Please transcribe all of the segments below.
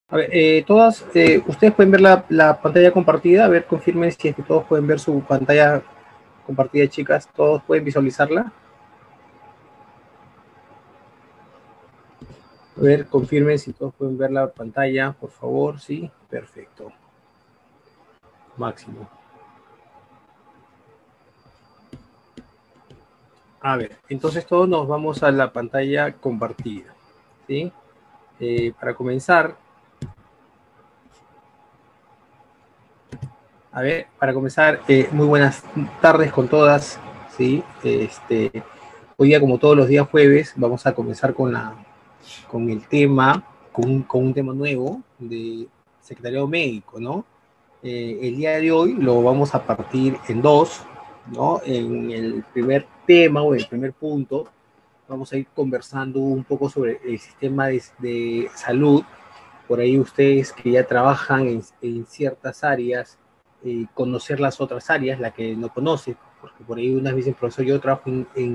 A ver, ustedes pueden ver la pantalla compartida. A ver, confirmen si es que todos pueden ver su pantalla compartida, chicas. ¿Todos pueden visualizarla? A ver, confirmen si todos pueden ver la pantalla, por favor. Sí, perfecto. Máximo. A ver, entonces todos nos vamos a la pantalla compartida, ¿sí? Para comenzar, muy buenas tardes con todas, ¿sí? Hoy día, como todos los días jueves, vamos a comenzar con el tema, con un tema nuevo de secretariado médico, ¿no? El día de hoy lo vamos a partir en dos, ¿no? En el primer tema o el primer punto, vamos a ir conversando un poco sobre el sistema de salud. Por ahí ustedes que ya trabajan en ciertas áreas, conocer las otras áreas, la que no conocen, porque por ahí unas dicen, profesor, yo trabajo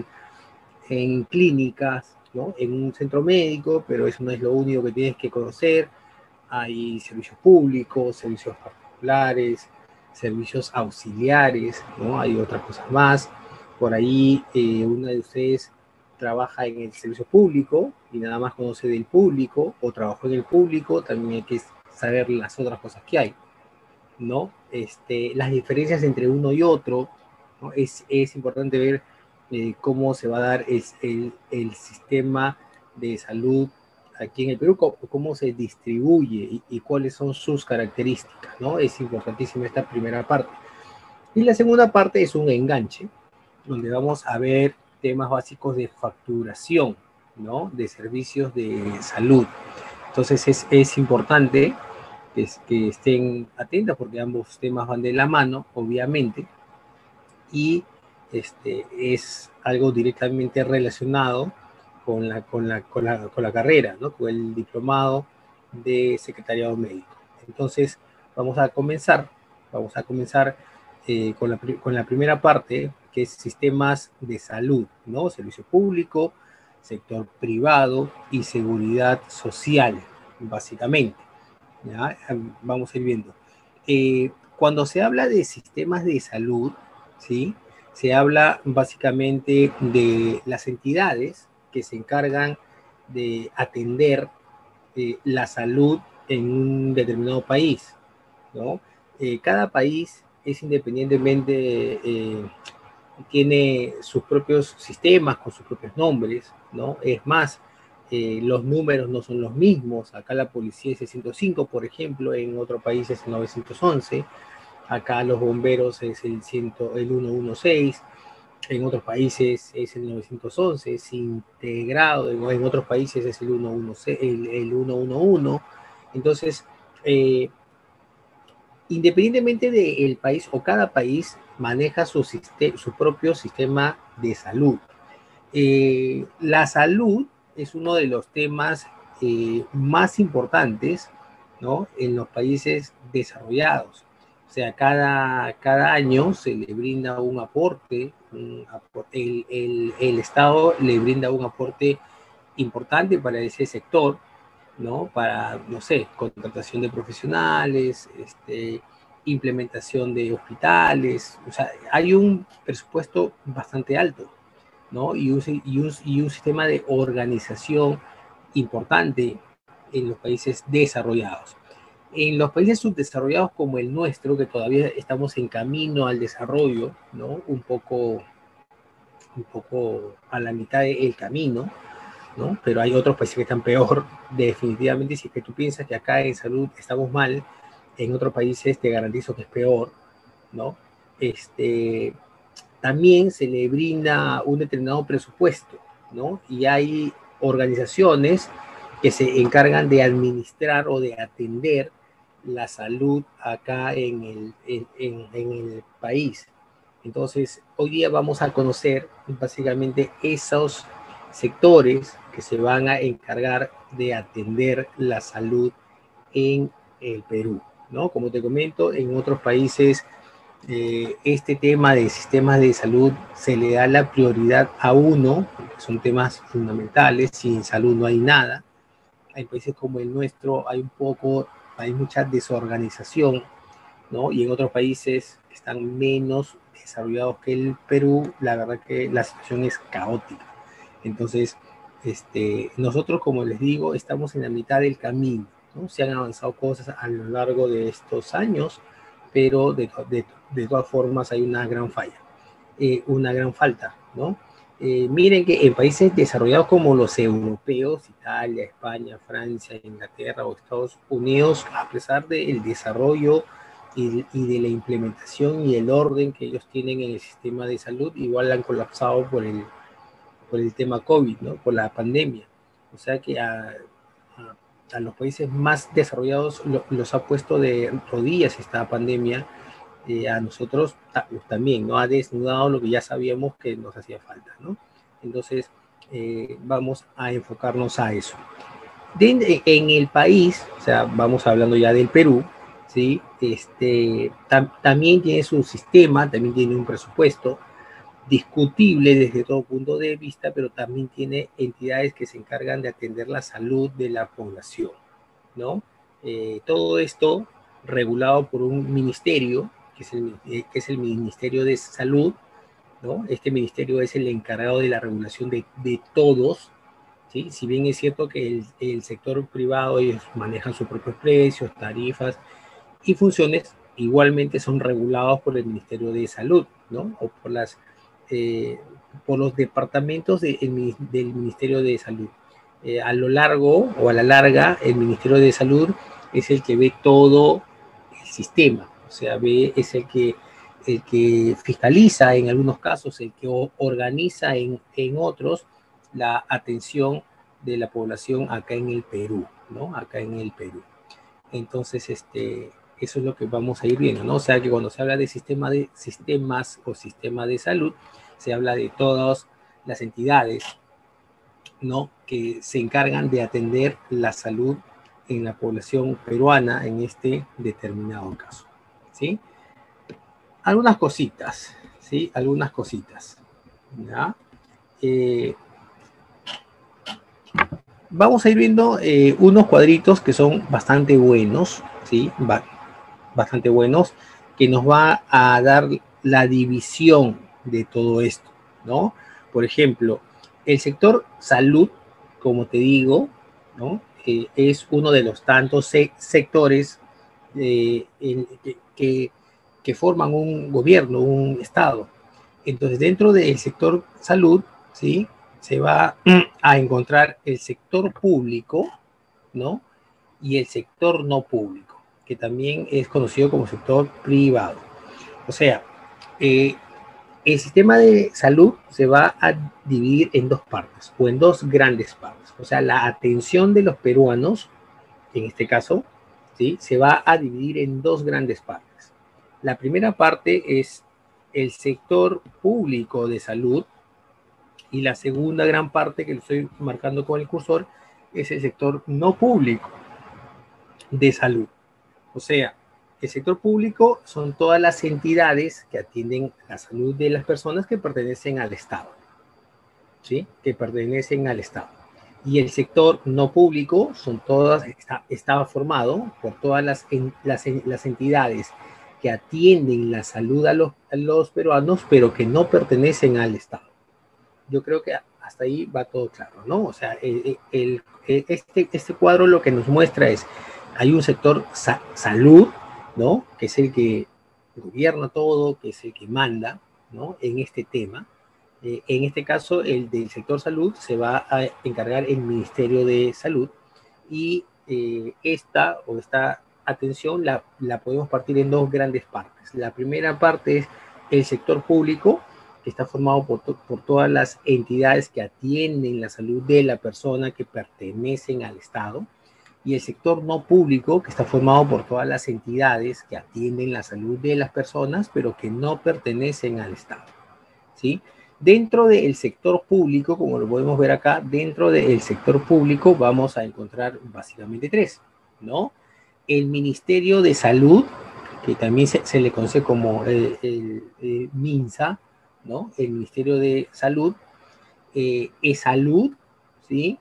en clínicas, ¿no? En un centro médico, pero eso no es lo único que tienes que conocer. Hay servicios públicos, servicios particulares, servicios auxiliares, ¿no? Hay otras cosas más. Por ahí una de ustedes trabaja en el servicio público y nada más conoce del público, o trabajó en el público, también hay que saber las otras cosas que hay, ¿no? Las diferencias entre uno y otro, ¿no? Es importante ver cómo se va a dar el sistema de salud aquí en el Perú, cómo se distribuye y cuáles son sus características, ¿no? Es importantísima esta primera parte. Y la segunda parte es un enganche, donde vamos a ver temas básicos de facturación, ¿no? De servicios de salud. Entonces es importante que estén atentas porque ambos temas van de la mano, obviamente, y es algo directamente relacionado con la carrera, ¿no? Con el diplomado de secretariado médico. Entonces, vamos a comenzar con la primera parte, que es sistemas de salud, ¿no? Servicio público, sector privado y seguridad social, básicamente. ¿Ya? Vamos a ir viendo. Cuando se habla de sistemas de salud, ¿sí? Se habla básicamente de las entidades que se encargan de atender la salud en un determinado país, ¿no? Cada país es independientemente, tiene sus propios sistemas con sus propios nombres, ¿no? Es más, los números no son los mismos. Acá la policía es el 105, por ejemplo, en otro país es el 911. Acá los bomberos es el 116, en otros países es el 911, es integrado, en otros países es el 116, el 111. Entonces, eh, independientemente del país o cada país maneja su propio sistema de salud. La salud es uno de los temas más importantes, ¿no? En los países desarrollados. O sea, cada año se le brinda un aporte, el Estado le brinda un aporte importante para ese sector, ¿no? Para, no sé, contratación de profesionales, implementación de hospitales. O sea, hay un presupuesto bastante alto, ¿no? Y un sistema de organización importante en los países desarrollados. En los países subdesarrollados como el nuestro, que todavía estamos en camino al desarrollo, ¿no? Un poco a la mitad del camino, ¿no? Pero hay otros países que están peor, definitivamente. Si es que tú piensas que acá en salud estamos mal, en otros países te garantizo que es peor, ¿no? También se le brinda un determinado presupuesto, ¿no? Y hay organizaciones que se encargan de administrar o de atender la salud acá en el país. Entonces, hoy día vamos a conocer básicamente esos sectores que se van a encargar de atender la salud en el Perú, ¿no? Como te comento, en otros países este tema de sistemas de salud se le da la prioridad a uno, porque son temas fundamentales, sin salud no hay nada, en países como el nuestro hay mucha desorganización, ¿no? Y en otros países que están menos desarrollados que el Perú, la verdad que la situación es caótica. Entonces, nosotros, como les digo, estamos en la mitad del camino, ¿no? Se han avanzado cosas a lo largo de estos años, pero de todas formas hay una gran falla, una gran falta, ¿no? Miren que en países desarrollados como los europeos, Italia, España, Francia, Inglaterra o Estados Unidos, a pesar del desarrollo y de la implementación y el orden que ellos tienen en el sistema de salud, igual han colapsado por el tema COVID, ¿no? Por la pandemia. O sea que a los países más desarrollados los ha puesto de rodillas esta pandemia, a nosotros también, ¿no? Ha desnudado lo que ya sabíamos que nos hacía falta, ¿no? Entonces, vamos a enfocarnos a eso. En el país, o sea, vamos hablando ya del Perú, ¿sí? También tiene su sistema, también tiene un presupuesto discutible desde todo punto de vista, pero también tiene entidades que se encargan de atender la salud de la población, ¿no? Todo esto regulado por un ministerio, que es el Ministerio de Salud, ¿no? Este ministerio es el encargado de la regulación de todos, ¿sí? Si bien es cierto que el sector privado, ellos manejan sus propios precios, tarifas y funciones, igualmente son regulados por el Ministerio de Salud, ¿no? O eh, por los departamentos del Ministerio de Salud. A lo largo o a la larga, el Ministerio de Salud es el que ve todo el sistema, o sea, es el que fiscaliza en algunos casos, el que organiza en otros la atención de la población acá en el Perú, ¿no? Acá en el Perú. Entonces, eso es lo que vamos a ir viendo, ¿no? O sea, que cuando se habla de sistemas o sistema de salud, se habla de todas las entidades, ¿no? Que se encargan de atender la salud en la población peruana en este determinado caso, ¿sí? Algunas cositas, ¿sí? Algunas cositas, ¿ya? Vamos a ir viendo unos cuadritos que son bastante buenos, ¿sí? Bastante buenos, que nos va a dar la división de todo esto, ¿no? Por ejemplo, el sector salud, como te digo, ¿no? Es uno de los tantos sectores que forman un gobierno, un Estado. Entonces, dentro del sector salud, ¿sí? Se va a encontrar el sector público, ¿no? Y el sector no público, que también es conocido como sector privado. O sea, eh, el sistema de salud se va a dividir en dos partes o en dos grandes partes. O sea, la atención de los peruanos, en este caso, ¿sí? Se va a dividir en dos grandes partes. La primera parte es el sector público de salud y la segunda gran parte que lo estoy marcando con el cursor es el sector no público de salud. O sea, el sector público son todas las entidades que atienden la salud de las personas que pertenecen al Estado, ¿sí? Que pertenecen al Estado. Y el sector no público son todas, estaba formado por todas las entidades que atienden la salud a los peruanos, pero que no pertenecen al Estado. Yo creo que hasta ahí va todo claro, ¿no? O sea, este cuadro lo que nos muestra es, hay un sector salud, ¿no? Que es el que gobierna todo, que es el que manda, ¿no? En este tema. En este caso, el del sector salud se va a encargar el Ministerio de Salud y esta atención la podemos partir en dos grandes partes. La primera parte es el sector público, que está formado por todas las entidades que atienden la salud de la persona que pertenecen al Estado, y el sector no público, que está formado por todas las entidades que atienden la salud de las personas, pero que no pertenecen al Estado, ¿sí? Dentro del sector público, como lo podemos ver acá, dentro del sector público vamos a encontrar básicamente tres, ¿no? El Ministerio de Salud, que también se le conoce como el MINSA, ¿no? El Ministerio de Salud, salud, ¿sí?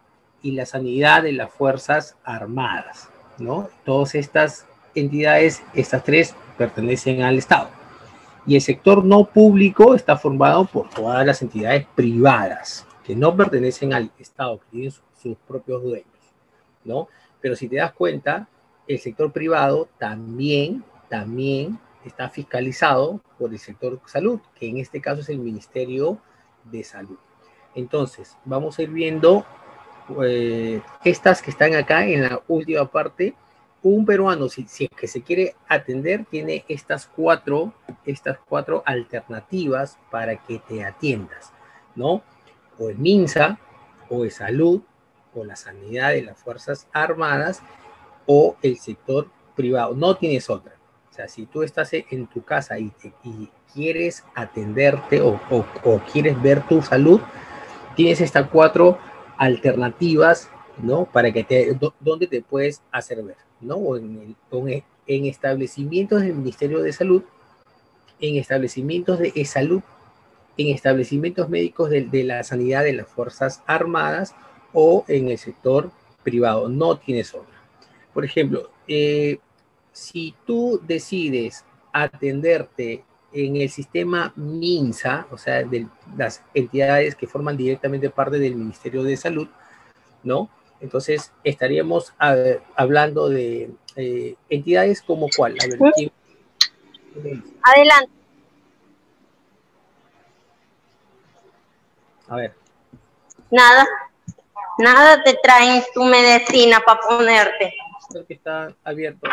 y la sanidad de las Fuerzas Armadas, ¿no? Todas estas entidades, estas tres, pertenecen al Estado. Y el sector no público está formado por todas las entidades privadas que no pertenecen al Estado, que tienen sus propios dueños, ¿no? Pero si te das cuenta, el sector privado también está fiscalizado por el sector salud, que en este caso es el Ministerio de Salud. Entonces, vamos a ir viendo estas que están acá en la última parte. Un peruano, si es que se quiere atender, tiene estas cuatro alternativas para que te atiendas, ¿no? O el MINSA, o el Salud, o la Sanidad de las Fuerzas Armadas, o el sector privado. No tienes otra. O sea, si tú estás en tu casa y quieres atenderte o quieres ver tu salud, tienes estas cuatro alternativas, ¿no? Para que donde te puedes hacer ver, ¿no? O en establecimientos del Ministerio de Salud, en establecimientos de salud, en establecimientos médicos de la sanidad de las Fuerzas Armadas o en el sector privado. No tienes otra. Por ejemplo, si tú decides atenderte en el sistema MINSA, o sea, de las entidades que forman directamente parte del Ministerio de Salud, ¿no? Entonces, estaríamos hablando de entidades como cuál. A ver, ¿quién? Adelante. A ver. Nada te traen tu medicina para ponerte. Creo que está abierto.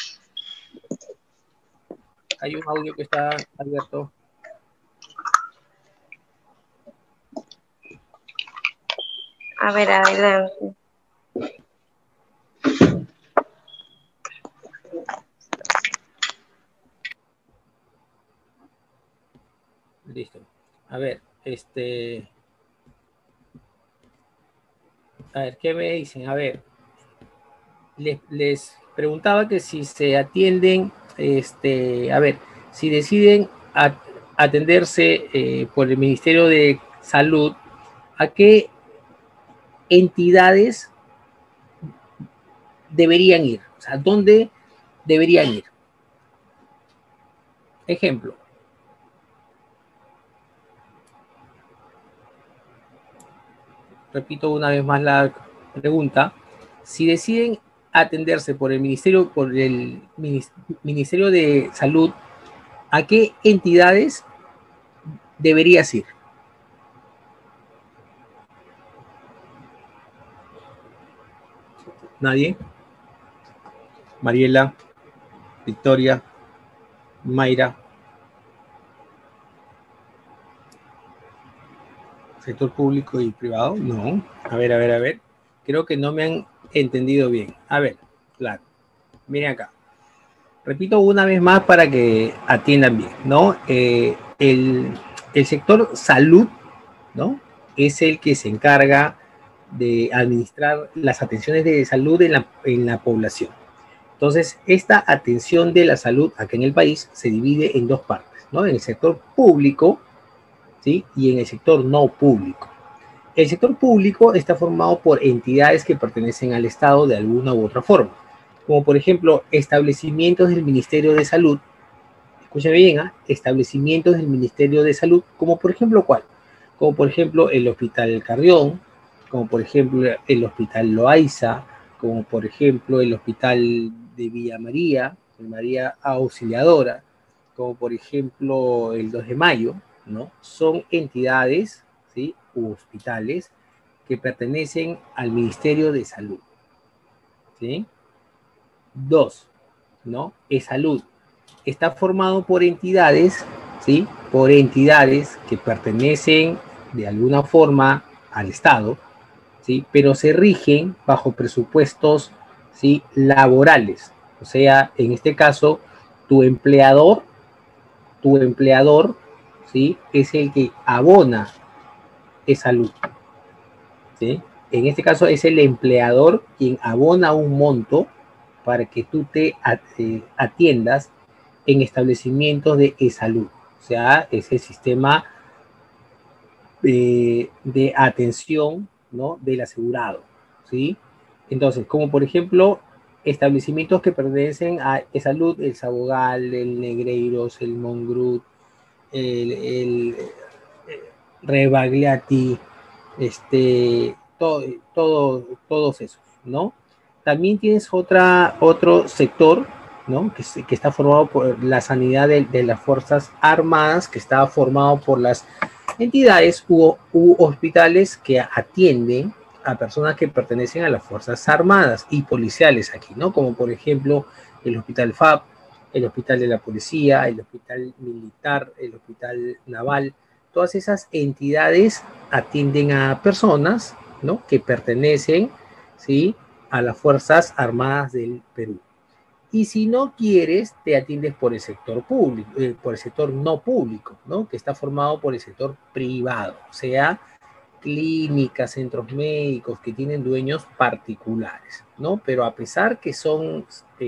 Hay un audio que está abierto. A ver, adelante. Listo. A ver, a ver, ¿qué me dicen? A ver, les preguntaba que si se atienden, a ver, si deciden atenderse por el Ministerio de Salud, ¿a qué entidades deberían ir? O sea, ¿dónde deberían ir? Ejemplo. Repito una vez más la pregunta. Si deciden atenderse por el Ministerio de Salud, ¿a qué entidades deberías ir? ¿Nadie? Mariela, Victoria, Mayra. ¿Sector público y privado? No. A ver. Creo que no me han entendido bien. A ver, claro. Miren acá. Repito una vez más para que atiendan bien, ¿no? El sector salud, ¿no? Es el que se encarga de administrar las atenciones de salud en la población. Entonces, esta atención de la salud acá en el país se divide en dos partes, ¿no? En el sector público, ¿sí? Y en el sector no público. El sector público está formado por entidades que pertenecen al Estado de alguna u otra forma, como por ejemplo establecimientos del Ministerio de Salud. Escúchame bien, ¿eh? Establecimientos del Ministerio de Salud, como por ejemplo, ¿cuál? Como por ejemplo el Hospital Carrión, como por ejemplo el Hospital Loaiza, como por ejemplo el Hospital de Villa María, María Auxiliadora, como por ejemplo el 2 de Mayo, ¿no? Son entidades, ¿sí? U hospitales que pertenecen al Ministerio de Salud, ¿sí? Dos, ¿no? Es salud. Está formado por entidades, ¿sí? Por entidades que pertenecen de alguna forma al Estado, ¿sí? Pero se rigen bajo presupuestos, ¿sí? Laborales. O sea, en este caso, tu empleador, ¿sí? Es el que abona esa luz, ¿sí? En este caso es el empleador quien abona un monto para que tú te atiendas en establecimientos de salud. O sea, es el sistema de atención, ¿no? Del asegurado, ¿sí? Entonces, como por ejemplo, establecimientos que pertenecen a Salud, el Sabogal, el Negreiros, el Mongrut, el Rebagliati, todos esos, ¿no? También tienes otro sector, ¿no? Que está formado por la sanidad de las Fuerzas Armadas, que está formado por las entidades u hospitales que atienden a personas que pertenecen a las Fuerzas Armadas y policiales aquí, ¿no? Como por ejemplo el Hospital FAB, el Hospital de la Policía, el Hospital Militar, el Hospital Naval. Todas esas entidades atienden a personas, ¿no? Que pertenecen, ¿sí? A las Fuerzas Armadas del Perú. Y si no quieres, te atiendes por el sector público, por el sector no público, ¿no? Que está formado por el sector privado, o sea, clínicas, centros médicos que tienen dueños particulares, ¿no? Pero a pesar que son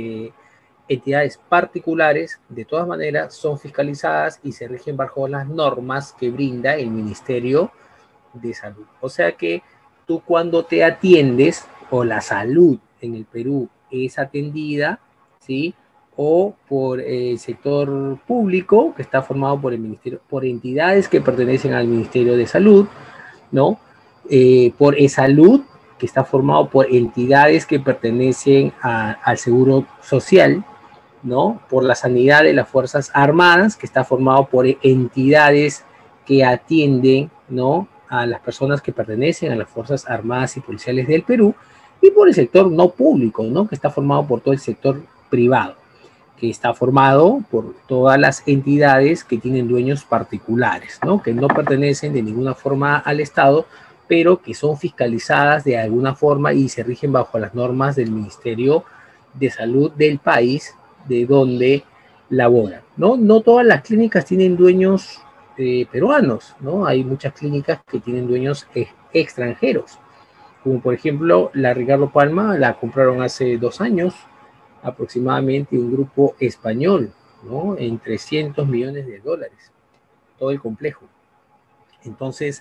entidades particulares, de todas maneras son fiscalizadas y se rigen bajo las normas que brinda el Ministerio de Salud. O sea que tú cuando te atiendes o la salud en el Perú es atendida, ¿sí? O por el sector público, que está formado por el ministerio, por entidades que pertenecen al Ministerio de Salud, ¿no? Por e-Salud, que está formado por entidades que pertenecen al Seguro Social, ¿no? Por la sanidad de las Fuerzas Armadas, que está formado por entidades que atienden, ¿no? A las personas que pertenecen a las Fuerzas Armadas y Policiales del Perú, y por el sector no público, ¿no? Que está formado por todo el sector privado, que está formado por todas las entidades que tienen dueños particulares, ¿no? Que no pertenecen de ninguna forma al Estado, pero que son fiscalizadas de alguna forma y se rigen bajo las normas del Ministerio de Salud del país de donde laboran, ¿no? No todas las clínicas tienen dueños peruanos, ¿no? Hay muchas clínicas que tienen dueños extranjeros, como por ejemplo la Ricardo Palma, la compraron hace 2 años aproximadamente un grupo español, ¿no? En $300 millones, todo el complejo. Entonces,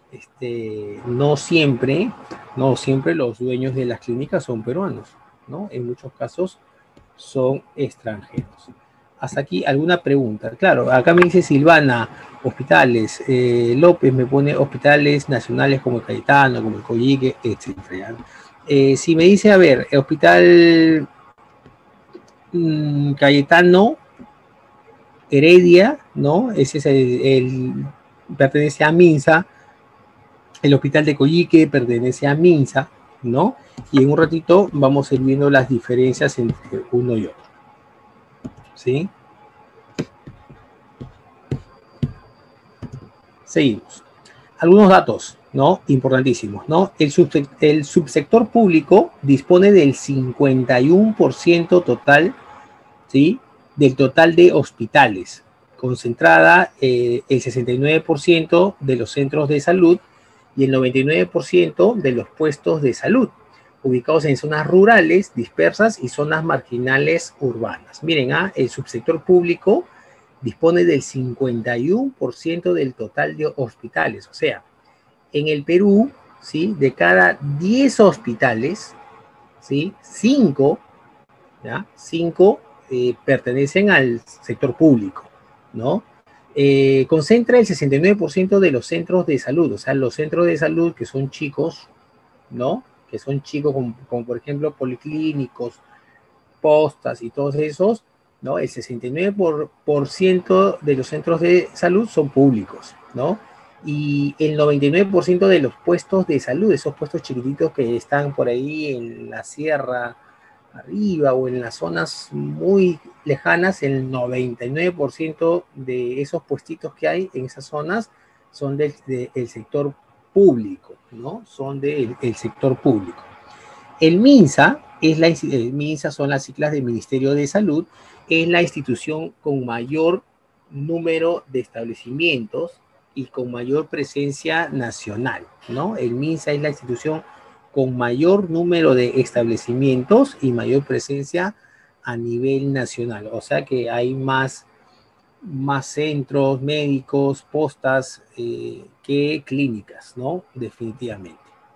no siempre los dueños de las clínicas son peruanos, ¿no? En muchos casos son extranjeros. Hasta aquí alguna pregunta. Claro, acá me dice Silvana, hospitales. López me pone hospitales nacionales como el Cayetano, como el Coyique, etc. Si me dice, a ver, el hospital Cayetano, Heredia, ¿no? Ese es pertenece a Minsa. El hospital de Coyique pertenece a Minsa, ¿no? Y en un ratito vamos a ir viendo las diferencias entre uno y otro. ¿Sí? Seguimos. Algunos datos, ¿no? Importantísimos, ¿no? El subsector público dispone del 51% total, ¿sí? Del total de hospitales, concentrada el 69% de los centros de salud y el 99% de los puestos de salud, ubicados en zonas rurales, dispersas y zonas marginales urbanas. Miren, el subsector público dispone del 51% del total de hospitales. O sea, en el Perú, ¿sí? De cada 10 hospitales, ¿sí? 5 pertenecen al sector público, ¿no? Concentra el 69% de los centros de salud, o sea, los centros de salud que son chicos, ¿no? Que son chicos como por ejemplo policlínicos, postas y todos esos, ¿no? El 69% de los centros de salud son públicos, ¿no? Y el 99% de los puestos de salud, esos puestos chiquititos que están por ahí en la sierra arriba o en las zonas muy lejanas, el 99% de esos puestitos que hay en esas zonas son del sector público, ¿no? Son del sector público. El MINSA, MINSA son las siglas del Ministerio de Salud, es la institución con mayor número de establecimientos y con mayor presencia nacional, ¿no? El MINSA es la institución con mayor número de establecimientos y mayor presencia a nivel nacional. O sea que hay más centros médicos, postas que clínicas, ¿no? Definitivamente.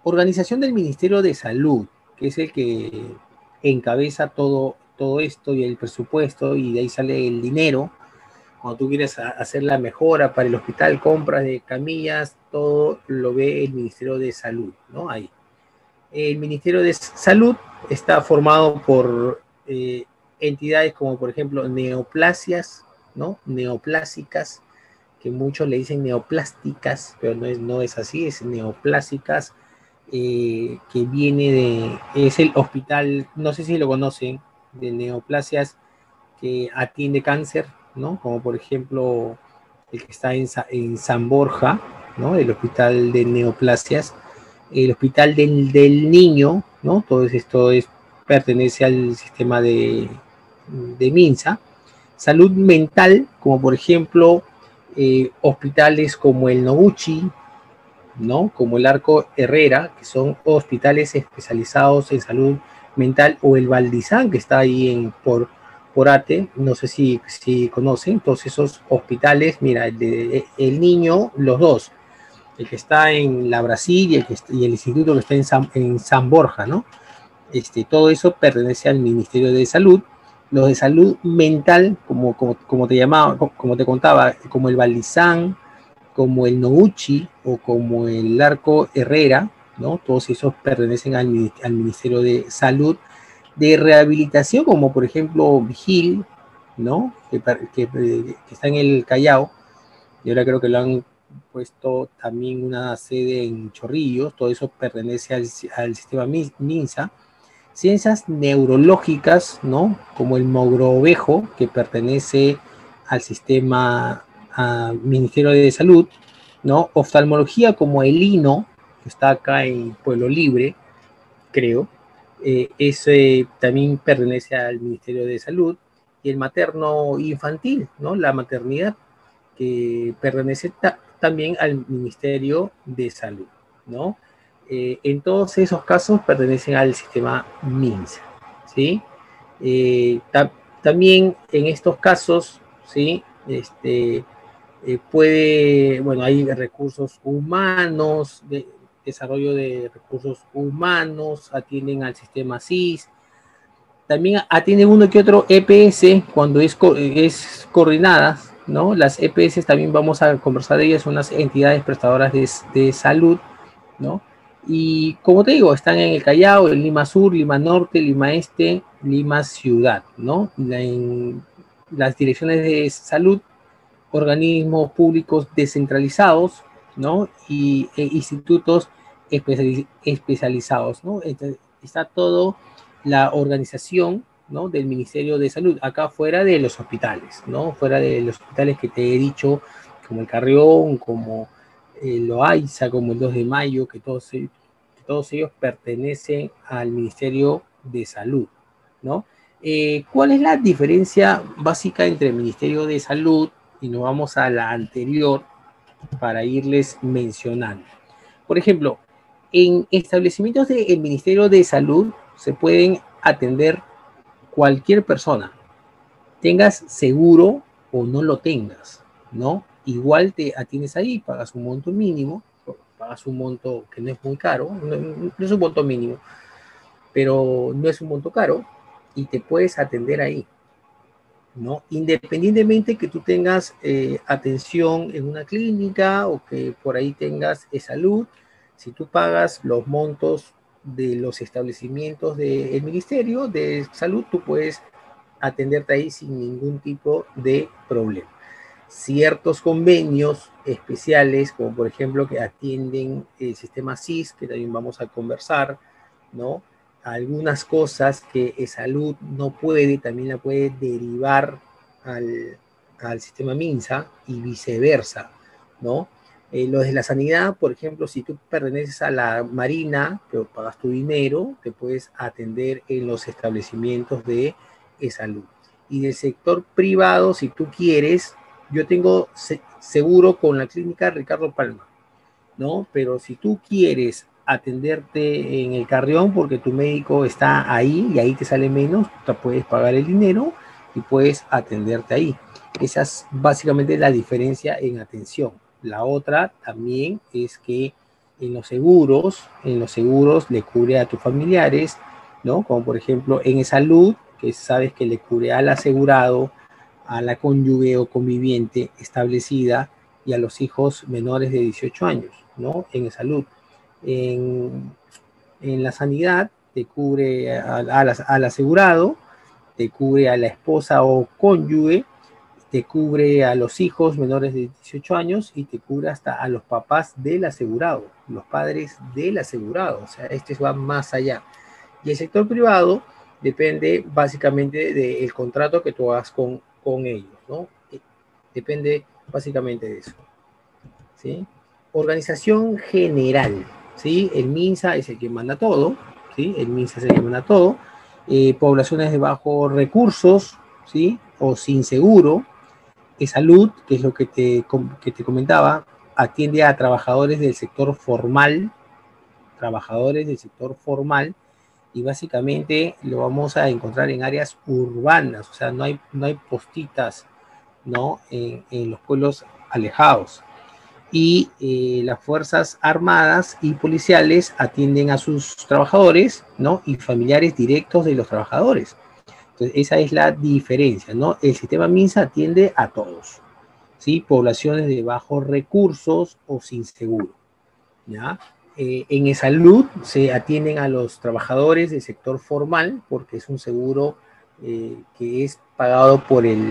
Organización del Ministerio de Salud, que es el que encabeza todo esto y el presupuesto, y de ahí sale el dinero. Cuando tú quieres hacer la mejora para el hospital, compras de camillas, todo lo ve el Ministerio de Salud, ¿no? Ahí. El Ministerio de Salud está formado por entidades como, por ejemplo, neoplasias, ¿no? Neoplásicas, que muchos le dicen neoplásticas, pero no es así, es neoplásicas, que viene es el hospital, no sé si lo conocen, de neoplasias que atiende cáncer, ¿no? Como por ejemplo el que está en San Borja, ¿no? El hospital de neoplasias, el hospital del niño, ¿no? Todo esto pertenece al sistema de MINSA. Salud mental, como por ejemplo hospitales como el Noguchi, ¿no? Como el Arco Herrera, que son hospitales especializados en salud mental, o el Valdizán, que está ahí por Ate, no sé si conocen, todos esos hospitales, mira, el niño, los dos, el que está en la Brasil y el instituto que está en San Borja, ¿no? Todo eso pertenece al Ministerio de Salud. Los de salud mental, como te llamaba, como te contaba, como el Valdizán, como el Noguchi o como el Arco Herrera, ¿no? Todos esos pertenecen al Ministerio de Salud. De rehabilitación, como por ejemplo Vigil, ¿no? Que está en el Callao, y ahora creo que lo han puesto también una sede en Chorrillos, todo eso pertenece al sistema MINSA. Ciencias neurológicas, ¿no? Como el Mogrovejo, que pertenece al sistema Ministerio de Salud, ¿no? Oftalmología como el INO, que está acá en Pueblo Libre, creo, ese también pertenece al Ministerio de Salud. Y el materno infantil, ¿no? La maternidad, que pertenece también al Ministerio de Salud, ¿no? En todos esos casos pertenecen al sistema MINSA, ¿sí? También en estos casos, ¿sí? Bueno, hay recursos humanos, desarrollo de recursos humanos, atienden al sistema SIS, también atienden uno que otro EPS cuando es coordinadas, ¿no? Las EPS también vamos a conversar de ellas, son unas entidades prestadoras de salud, ¿no? Y como te digo, están en el Callao, en Lima Sur, Lima Norte, Lima Este, Lima Ciudad, ¿no? En las direcciones de salud, organismos públicos descentralizados, ¿no? Y institutos especializados, ¿no? Entonces, está todo la organización, ¿no? Del Ministerio de Salud, acá fuera de los hospitales, ¿no? Fuera de los hospitales que te he dicho, como el Carrión, como el Loaiza, como el 2 de Mayo, que todos ellos pertenecen al Ministerio de Salud, ¿no? ¿Cuál es la diferencia básica entre el Ministerio de Salud, y nos vamos a la anterior para irles mencionando? Por ejemplo, en establecimientos del Ministerio de Salud se pueden atender cualquier persona, tengas seguro o no lo tengas, ¿no? Igual te atiendes ahí, pagas un monto mínimo, pagas un monto que no es muy caro, no es un monto mínimo, pero no es un monto caro, y te puedes atender ahí, ¿no? Independientemente que tú tengas atención en una clínica o que por ahí tengas salud, si tú pagas los montos de los establecimientos del Ministerio de Salud, tú puedes atenderte ahí sin ningún tipo de problema. Ciertos convenios especiales, como por ejemplo que atienden el sistema SIS, que también vamos a conversar, ¿no? Algunas cosas que salud no puede, también la puede derivar al sistema MINSA y viceversa, ¿no? Lo de la sanidad, por ejemplo, si tú perteneces a la Marina, pero pagas tu dinero, te puedes atender en los establecimientos de salud. Y del sector privado, si tú quieres, yo tengo seguro con la clínica Ricardo Palma, ¿no? Pero si tú quieres atenderte en el Carrión porque tu médico está ahí y ahí te sale menos, te puedes pagar el dinero y puedes atenderte ahí. Esa es básicamente la diferencia en atención. La otra también es que en los seguros le cubre a tus familiares, ¿no? Como por ejemplo en salud, que sabes que le cubre al asegurado, a la cónyuge o conviviente establecida y a los hijos menores de 18 años, ¿no? En salud. En, en la sanidad te cubre al asegurado, te cubre a la esposa o cónyuge, te cubre a los hijos menores de 18 años y te cubre hasta a los papás del asegurado, los padres del asegurado. O sea, este va más allá. Y el sector privado depende básicamente del contrato que tú hagas con ellos, ¿no? Depende básicamente de eso, ¿sí? Organización general, ¿sí? El MINSA es el que manda todo, ¿sí? El MINSA es el que manda todo. Poblaciones de bajos recursos, ¿sí? O sin seguro. Salud, que es lo que te comentaba, atiende a trabajadores del sector formal, y básicamente lo vamos a encontrar en áreas urbanas, o sea, no hay postitas, ¿no? En los pueblos alejados. Y las fuerzas armadas y policiales atienden a sus trabajadores, ¿no? Y familiares directos de los trabajadores. Entonces, esa es la diferencia, ¿no? El sistema MINSA atiende a todos, ¿sí? Poblaciones de bajos recursos o sin seguro, ¿ya? En salud se atienden a los trabajadores del sector formal porque es un seguro que es pagado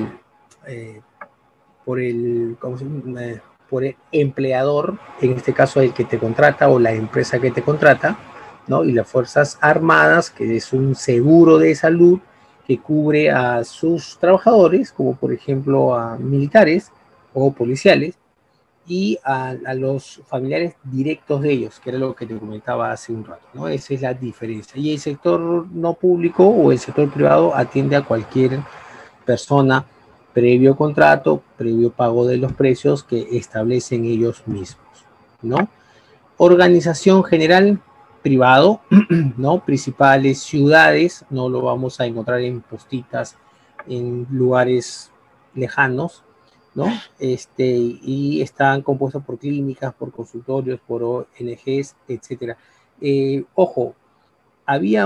¿cómo se llama? Por el empleador, en este caso el que te contrata o la empresa que te contrata, ¿no? Y las Fuerzas Armadas, que es un seguro de salud que cubre a sus trabajadores, como por ejemplo a militares o policiales, y a los familiares directos de ellos, que era lo que te comentaba hace un rato, ¿no? Esa es la diferencia. Y el sector no público o el sector privado atiende a cualquier persona previo contrato, previo pago de los precios que establecen ellos mismos, ¿no? Organización general, privado, ¿no? Principales ciudades, no lo vamos a encontrar en postitas, en lugares lejanos, ¿no? Y están compuestos por clínicas, por consultorios, por ONGs, etcétera. Ojo, había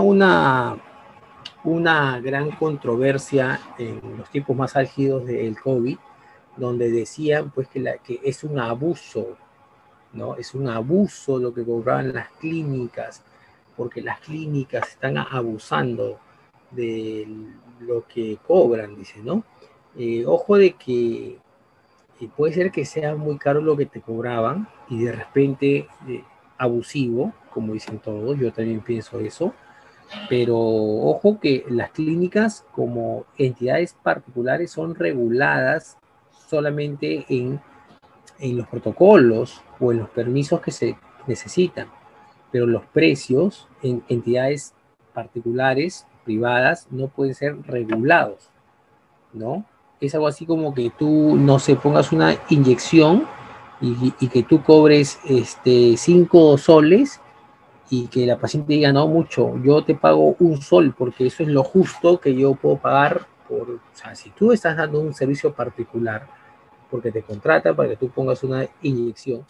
una gran controversia en los tiempos más álgidos del COVID, donde decían pues que es un abuso, ¿no? Es un abuso lo que cobraban las clínicas, porque las clínicas están abusando de lo que cobran, dice, ¿no? Ojo de que puede ser que sea muy caro lo que te cobraban y de repente abusivo, como dicen todos, yo también pienso eso, pero ojo que las clínicas como entidades particulares son reguladas solamente en los protocolos o en los permisos que se necesitan, pero los precios en entidades particulares, privadas, no pueden ser regulados, ¿no? Es algo así como que tú, no sé, pongas una inyección y que tú cobres 5 soles y que la paciente diga, no, mucho, yo te pago 1 sol porque eso es lo justo que yo puedo pagar o sea, si tú estás dando un servicio particular porque te contrata para que tú pongas una inyección,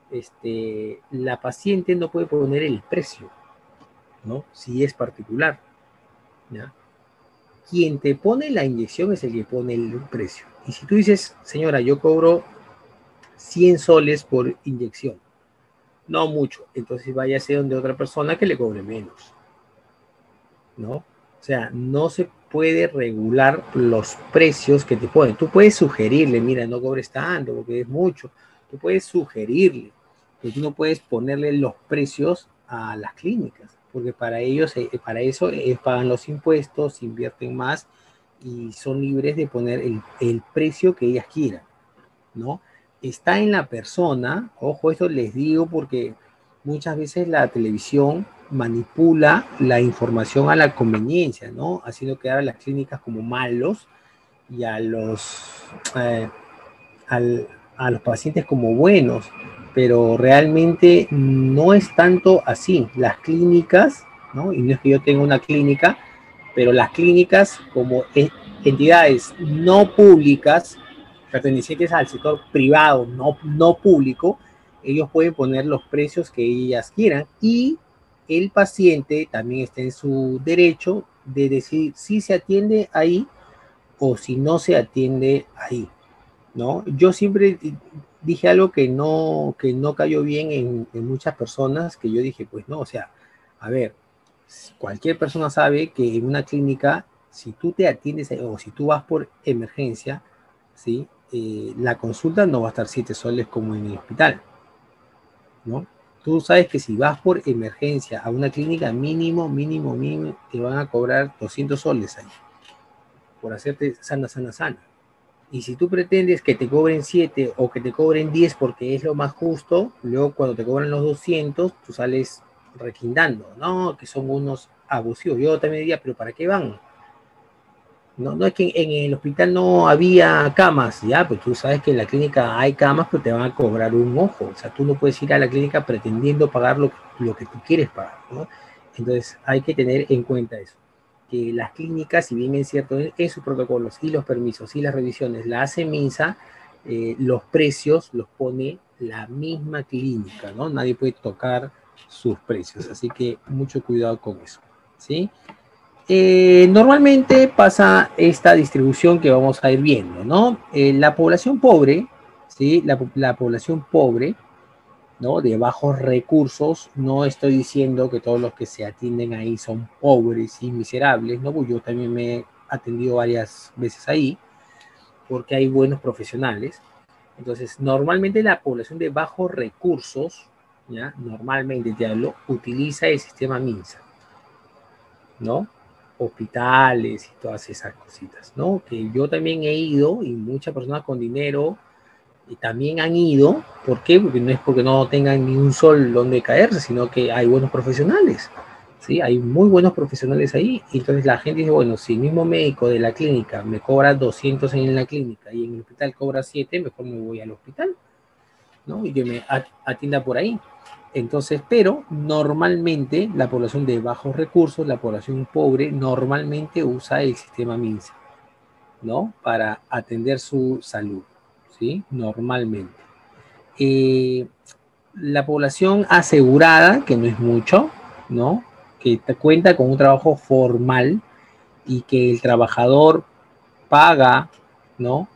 la paciente no puede poner el precio, ¿no? Si es particular, ¿ya? Quien te pone la inyección es el que pone el precio. Y si tú dices, señora, yo cobro 100 soles por inyección, no mucho, entonces váyase donde otra persona que le cobre menos, ¿no? O sea, no se puede regular los precios que te ponen. Tú puedes sugerirle, mira, no cobres tanto porque es mucho. Tú puedes sugerirle, pero tú no puedes ponerle los precios a las clínicas, porque para ellos, para eso pagan los impuestos, invierten más y son libres de poner el precio que ellas quieran, ¿no? Está en la persona, ojo, esto les digo porque muchas veces la televisión manipula la información a la conveniencia, ¿no? Haciendo quedar a las clínicas como malos y eh, al, a los pacientes como buenos, pero realmente no es tanto así. Las clínicas, ¿no? Y no es que yo tenga una clínica, pero las clínicas como entidades no públicas pertenecientes al sector privado, no público, ellos pueden poner los precios que ellas quieran y el paciente también está en su derecho de decidir si se atiende ahí o si no se atiende ahí, ¿no? Yo siempre dije algo que no cayó bien en muchas personas, que yo dije, pues no, o sea, a ver, cualquier persona sabe que en una clínica, si tú te atiendes o si tú vas por emergencia, ¿sí? La consulta no va a estar 7 soles como en el hospital, ¿no? Tú sabes que si vas por emergencia a una clínica, mínimo, te van a cobrar 200 soles ahí, por hacerte sana. Y si tú pretendes que te cobren 7 o que te cobren 10 porque es lo más justo, luego cuando te cobran los 200, tú sales requindando, ¿no? Que son unos abusivos. Yo también diría, pero ¿para qué van? No es que en el hospital no había camas, ya, pues tú sabes que en la clínica hay camas, pero te van a cobrar un ojo. O sea, tú no puedes ir a la clínica pretendiendo pagar lo que tú quieres pagar, ¿no? Entonces hay que tener en cuenta eso. Que las clínicas, si bien es cierto, en sus protocolos y los permisos y las revisiones la hace MINSA, los precios los pone la misma clínica, ¿no? Nadie puede tocar sus precios, así que mucho cuidado con eso, ¿sí? Normalmente pasa esta distribución que vamos a ir viendo, ¿no? La población pobre, ¿sí? La población pobre, ¿no? De bajos recursos, no estoy diciendo que todos los que se atienden ahí son pobres y miserables, ¿no? Pues yo también me he atendido varias veces ahí, porque hay buenos profesionales. Entonces, normalmente la población de bajos recursos, ¿ya? Normalmente te hablo, utiliza el sistema MINSA, ¿no? Hospitales y todas esas cositas, ¿no? Que yo también he ido y muchas personas con dinero y también han ido. ¿Por qué? Porque no es porque no tengan ni un sol donde caerse, sino que hay buenos profesionales, ¿sí? Hay muy buenos profesionales ahí. Y entonces la gente dice, bueno, si el mismo médico de la clínica me cobra 200 en la clínica y en el hospital cobra 7, mejor me voy al hospital, ¿no? Y que me atienda por ahí. Entonces, pero normalmente la población de bajos recursos, la población pobre, normalmente usa el sistema MINSA, ¿no? Para atender su salud, ¿sí? Normalmente. La población asegurada, que no es mucho, ¿no? Que cuenta con un trabajo formal y que el trabajador paga, ¿no?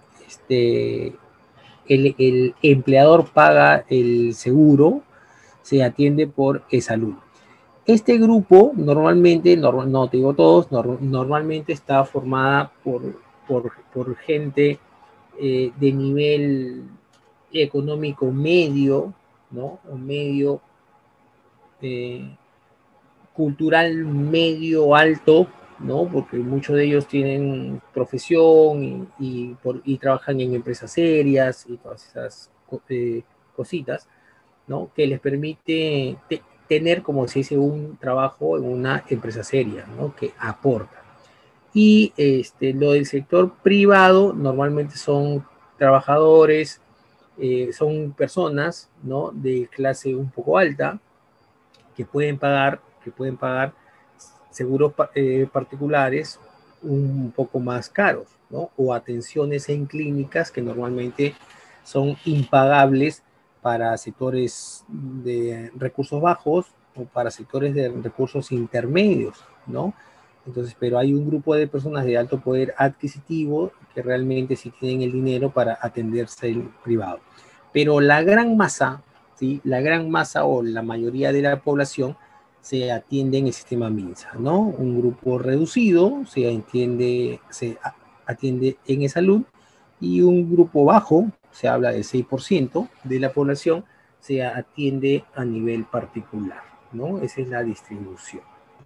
El empleador paga el seguro, se atiende por salud. Este grupo normalmente, no te digo todos, normalmente está formada por gente de nivel económico medio, ¿no? O medio, eh, cultural medio alto, ¿no? Porque muchos de ellos tienen profesión y trabajan en empresas serias y todas esas cositas, ¿no? Que les permite tener, como se dice, un trabajo en una empresa seria, ¿no? Que aporta. Y lo del sector privado normalmente son trabajadores, son personas, ¿no? De clase un poco alta que pueden pagar seguros particulares un poco más caros, ¿no? O atenciones en clínicas que normalmente son impagables para sectores de recursos bajos o para sectores de recursos intermedios, ¿no? Entonces, pero hay un grupo de personas de alto poder adquisitivo que realmente sí tienen el dinero para atenderse el privado. Pero la gran masa, ¿sí? La gran masa o la mayoría de la población se atiende en el sistema MINSA, ¿no? Un grupo reducido se atiende en salud y un grupo bajo, se habla del 6% de la población, se atiende a nivel particular, ¿no? Esa es la distribución.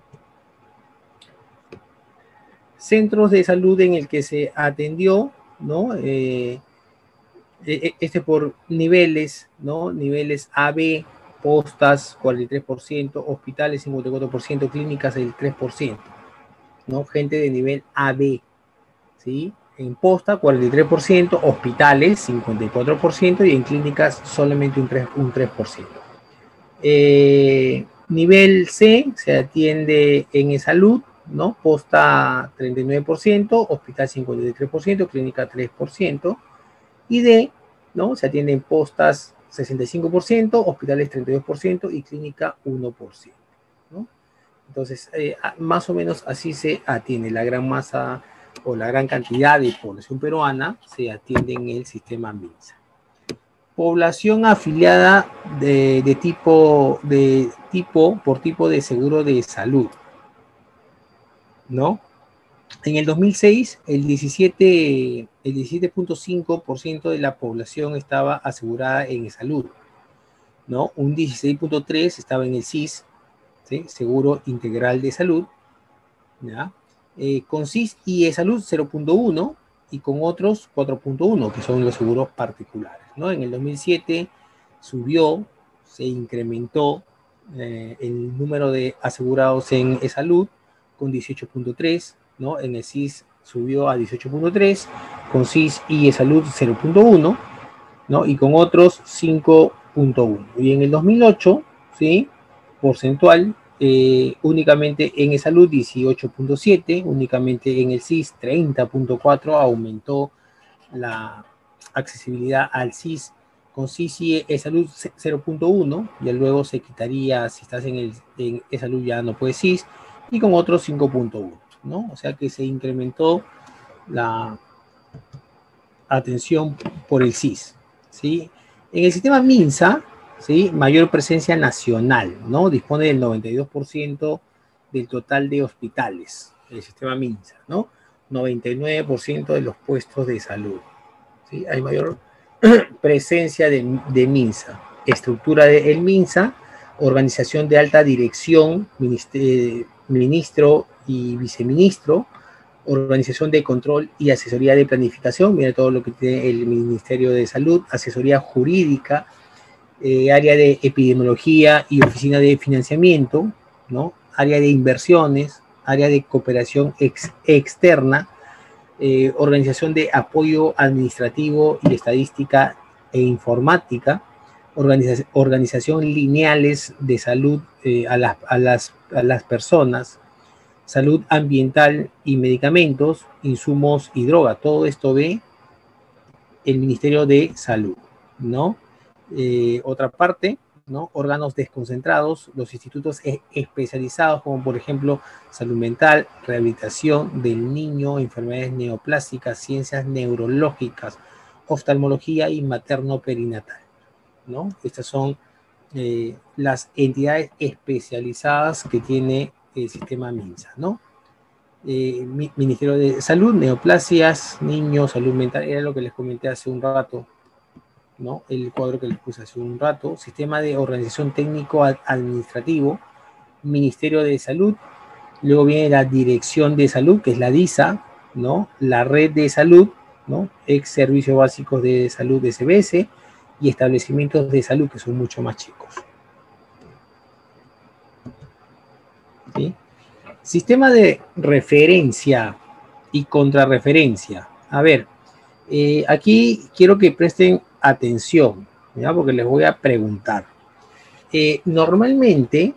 Centros de salud en el que se atendió, ¿no? Por niveles, ¿no? Niveles AB, postas 43%, hospitales 54%, clínicas el 3%, ¿no? Gente de nivel AB, ¿sí? En posta 43%, hospitales 54% y en clínicas solamente un 3%. Nivel C se atiende en salud, ¿no? Posta 39%, hospital 53%, clínica 3%. Y D, ¿no? Se atienden postas 65%, hospitales 32% y clínica 1%, ¿no? Entonces, más o menos así se atiende. La gran masa o la gran cantidad de población peruana se atiende en el sistema MINSA. Población afiliada por tipo de seguro de salud, ¿no? En el 2006, el 17.5% de la población estaba asegurada en salud, ¿no? Un 16.3% estaba en el SIS, ¿sí? Seguro Integral de Salud, ¿ya? Con SIS y salud 0.1 y con otros 4.1, que son los seguros particulares, ¿no? En el 2007 subió, se incrementó el número de asegurados en salud con 18.3, ¿no? En el SIS subió a 18.3, con SIS y salud 0.1, ¿no? Y con otros 5.1. Y en el 2008, ¿sí? Porcentual, únicamente en salud 18.7, únicamente en el SIS 30.4, aumentó la accesibilidad al SIS, con SIS y salud 0.1, y luego se quitaría, si estás en salud ya no puedes SIS, y con otros 5.1, ¿no? O sea que se incrementó la atención por el SIS, ¿sí? En el sistema MINSA, ¿sí? Mayor presencia nacional, ¿no? Dispone del 92% del total de hospitales, el sistema MINSA, ¿no? 99% de los puestos de salud, ¿sí? Hay mayor presencia de MINSA. Estructura del MINSA, organización de alta dirección, ministro y viceministro, organización de control y asesoría de planificación, mira todo lo que tiene el Ministerio de Salud, asesoría jurídica, área de epidemiología y oficina de financiamiento, ¿no? Área de inversiones, área de cooperación externa, organización de apoyo administrativo y estadística e informática, organización lineales de salud a las personas, salud ambiental y medicamentos, insumos y droga. Todo esto ve el Ministerio de Salud, ¿no? Otra parte, ¿no? Órganos desconcentrados, los institutos especializados, como por ejemplo salud mental, rehabilitación del niño, enfermedades neoplásicas, ciencias neurológicas, oftalmología y materno-perinatal, ¿no? Estas son las entidades especializadas que tiene el sistema MINSA, ¿no? Ministerio de Salud, neoplasias, niños, salud mental, era lo que les comenté hace un rato, ¿no? El cuadro que les puse hace un rato. Sistema de organización técnico administrativo, Ministerio de Salud, luego viene la Dirección de Salud, que es la DISA, ¿no? La Red de Salud, ¿no? Ex Servicios Básicos de Salud de SBS y establecimientos de salud que son mucho más chicos, ¿sí? Sistema de referencia y contrarreferencia. A ver, aquí quiero que presten atención, ¿ya? Porque les voy a preguntar. Normalmente,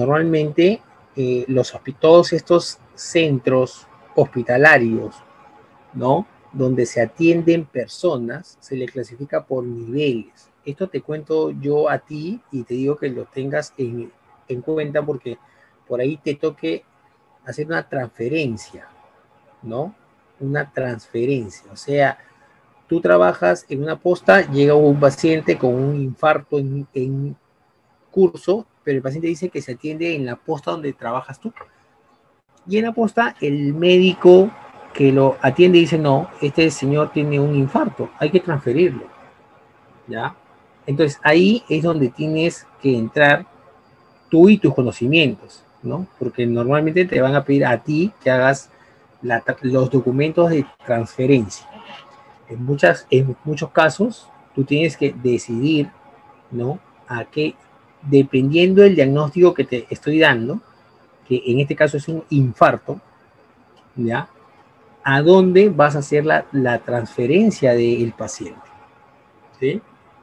todos estos centros hospitalarios, ¿no? Donde se atienden personas, se le clasifica por niveles. Esto te cuento yo a ti y te digo que lo tengas en cuenta porque por ahí te toque hacer una transferencia, ¿no? Una transferencia, o sea, tú trabajas en una posta, llega un paciente con un infarto en curso, pero el paciente dice que se atiende en la posta donde trabajas tú. Y en la posta, el médico que lo atiende dice, no, este señor tiene un infarto, hay que transferirlo, ¿ya? Entonces, ahí es donde tienes que entrar tú y tus conocimientos, ¿no? Porque normalmente te van a pedir a ti que hagas los documentos de transferencia. En muchos casos, tú tienes que decidir, ¿no? A qué, dependiendo del diagnóstico que te estoy dando, que en este caso es un infarto, ¿ya? ¿A dónde vas a hacer la transferencia del paciente? ¿Sí?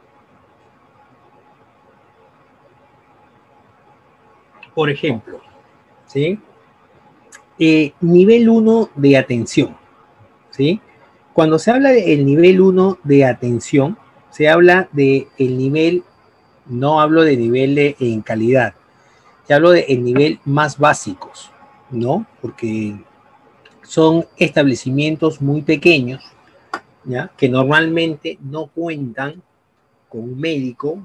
Por ejemplo, ¿sí? Nivel 1 de atención, ¿sí? Cuando se habla del nivel 1 de atención, se habla del nivel No hablo de nivel en calidad. Ya hablo de el nivel más básicos, ¿no? Porque son establecimientos muy pequeños, ¿ya? Que normalmente no cuentan con un médico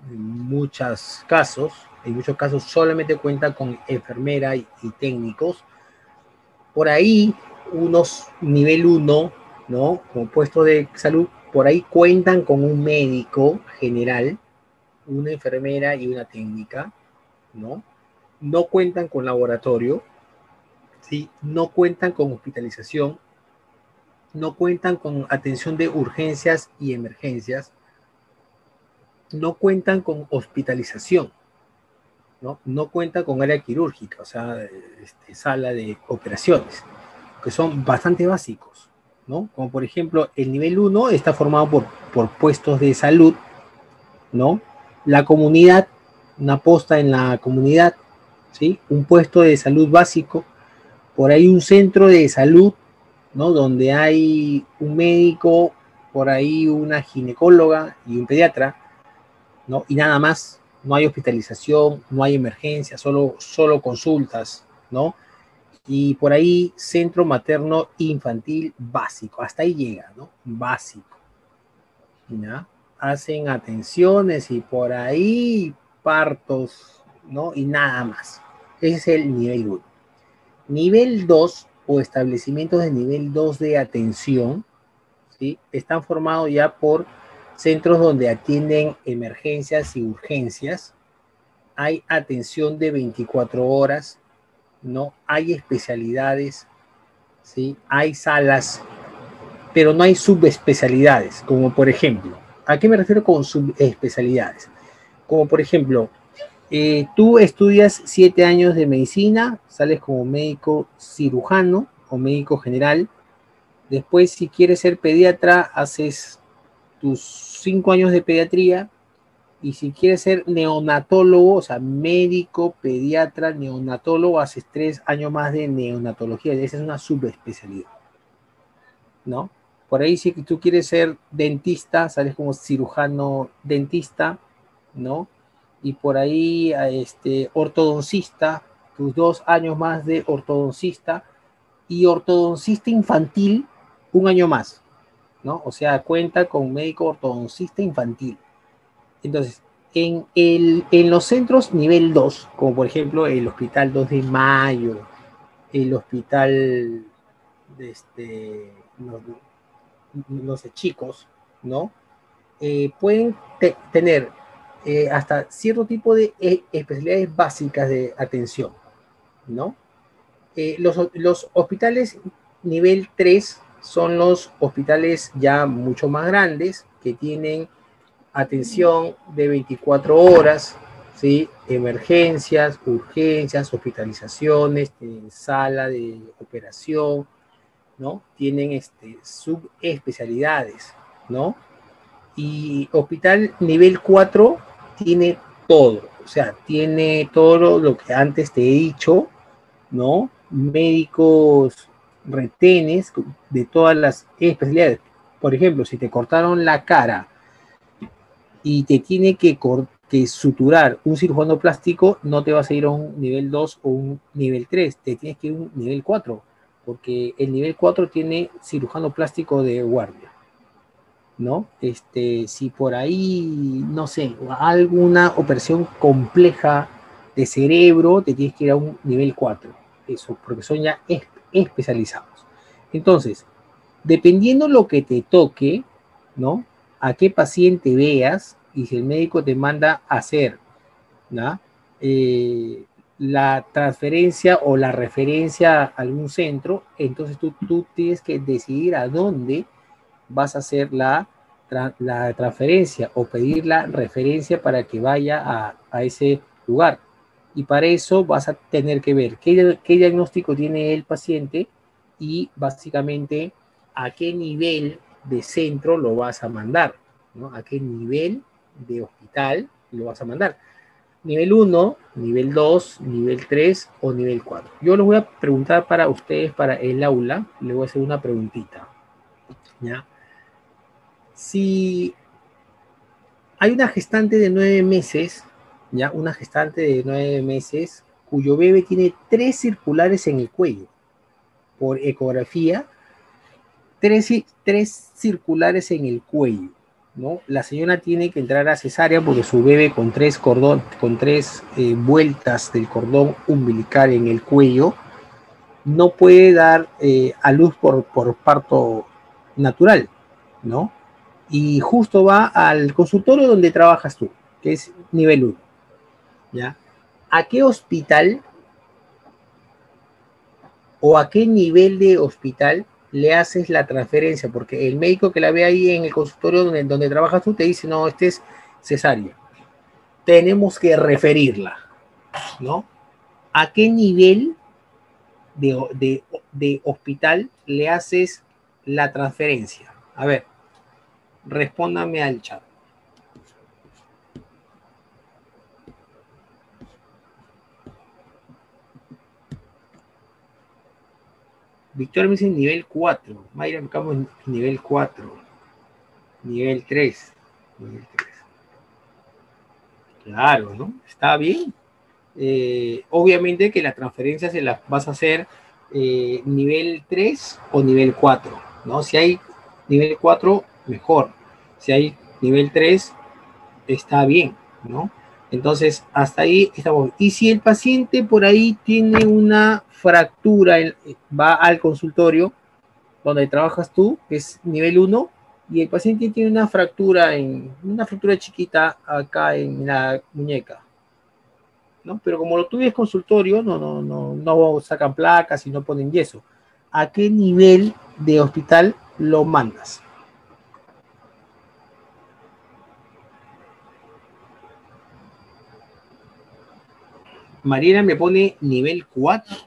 en muchos casos solamente cuentan con enfermera y técnicos. Por ahí, unos nivel uno, ¿no? Como puesto de salud, por ahí cuentan con un médico general, una enfermera y una técnica, ¿no? No cuentan con laboratorio, ¿sí? No cuentan con hospitalización, no cuentan con atención de urgencias y emergencias, no cuentan con hospitalización, ¿no? No cuentan con área quirúrgica, o sea, sala de operaciones, que son bastante básicos, ¿no? Como por ejemplo, el nivel uno está formado por puestos de salud, ¿no? La comunidad, una posta en la comunidad, ¿sí? Un puesto de salud básico, por ahí un centro de salud, ¿no? Donde hay un médico, por ahí una ginecóloga y un pediatra, ¿no? Y nada más, no hay hospitalización, no hay emergencia, solo consultas, ¿no? Y por ahí centro materno infantil básico, hasta ahí llega, ¿no? Básico, ¿ya? Hacen atenciones y por ahí partos, ¿no? Y nada más. Ese es el nivel 1. Nivel 2 o establecimientos de nivel 2 de atención, ¿sí? Están formados ya por centros donde atienden emergencias y urgencias. Hay atención de 24 horas, ¿no? Hay especialidades, ¿sí? Hay salas, pero no hay subespecialidades, como por ejemplo, ¿a qué me refiero con subespecialidades? Como por ejemplo, tú estudias 7 años de medicina, sales como médico cirujano o médico general. Después, si quieres ser pediatra, haces tus 5 años de pediatría. Y si quieres ser neonatólogo, o sea, médico, pediatra, neonatólogo, haces 3 años más de neonatología. Esa es una subespecialidad, ¿no? Por ahí, si tú quieres ser dentista, sales como cirujano dentista, ¿no? Y por ahí, ortodoncista, tus 2 años más de ortodoncista, y ortodoncista infantil, 1 año más, ¿no? O sea, cuenta con médico ortodoncista infantil. Entonces, en los centros nivel 2, como por ejemplo el Hospital 2 de Mayo, el Hospital de no sé, chicos, ¿no? Pueden tener hasta cierto tipo de especialidades básicas de atención, ¿no? Los hospitales nivel 3 son los hospitales ya mucho más grandes que tienen atención de 24 horas, ¿sí? Emergencias, urgencias, hospitalizaciones, sala de operación, ¿no? Tienen subespecialidades, ¿no? Y hospital nivel 4 tiene todo, o sea, tiene todo lo que antes te he dicho, ¿no? Médicos retenes de todas las especialidades. Por ejemplo, si te cortaron la cara y te tiene que suturar un cirujano plástico, no te vas a ir a un nivel 2 o un nivel 3, te tienes que ir a un nivel 4, porque el nivel 4 tiene cirujano plástico de guardia, ¿no? Si por ahí, no sé, alguna operación compleja de cerebro, te tienes que ir a un nivel 4, eso, porque son ya especializados. Entonces, dependiendo lo que te toque, ¿no? A qué paciente veas y si el médico te manda a hacer, ¿no? La transferencia o la referencia a algún centro, entonces tú tienes que decidir a dónde vas a hacer la transferencia o pedir la referencia para que vaya a ese lugar. Y para eso vas a tener que ver qué diagnóstico tiene el paciente y básicamente a qué nivel de centro lo vas a mandar, ¿no? A qué nivel de hospital lo vas a mandar. Nivel 1, nivel 2, nivel 3 o nivel 4. Yo les voy a preguntar para ustedes, para el aula, les voy a hacer una preguntita, ¿ya? Si hay una gestante de 9 meses, ya, una gestante de 9 meses, cuyo bebé tiene 3 circulares en el cuello. Por ecografía, tres circulares en el cuello, ¿no? La señora tiene que entrar a cesárea porque su bebé con tres vueltas del cordón umbilical en el cuello no puede dar a luz por parto natural, ¿no? Y justo va al consultorio donde trabajas tú, que es nivel 1, ¿ya? ¿A qué hospital o a qué nivel de hospital le haces la transferencia? Porque el médico que la ve ahí en el consultorio donde trabajas tú te dice, no, este es cesárea. Tenemos que referirla, ¿no? ¿A qué nivel de hospital le haces la transferencia? A ver, respóndame al chat. Victoria me dice nivel 4. Mayra me cago en nivel 4. Nivel 3. Nivel 3. Claro, ¿no? Está bien. Obviamente que las transferencias se las vas a hacer nivel 3 o nivel 4, ¿no? Si hay nivel 4, mejor. Si hay nivel 3, está bien, ¿no? Entonces, hasta ahí estamos. Y si el paciente por ahí tiene una fractura, va al consultorio donde trabajas tú, que es nivel 1, y el paciente tiene una fractura chiquita acá en la muñeca, ¿no? Pero como lo tuyo es consultorio, no sacan placas y no ponen yeso. ¿A qué nivel de hospital lo mandas? Mariela me pone nivel 4.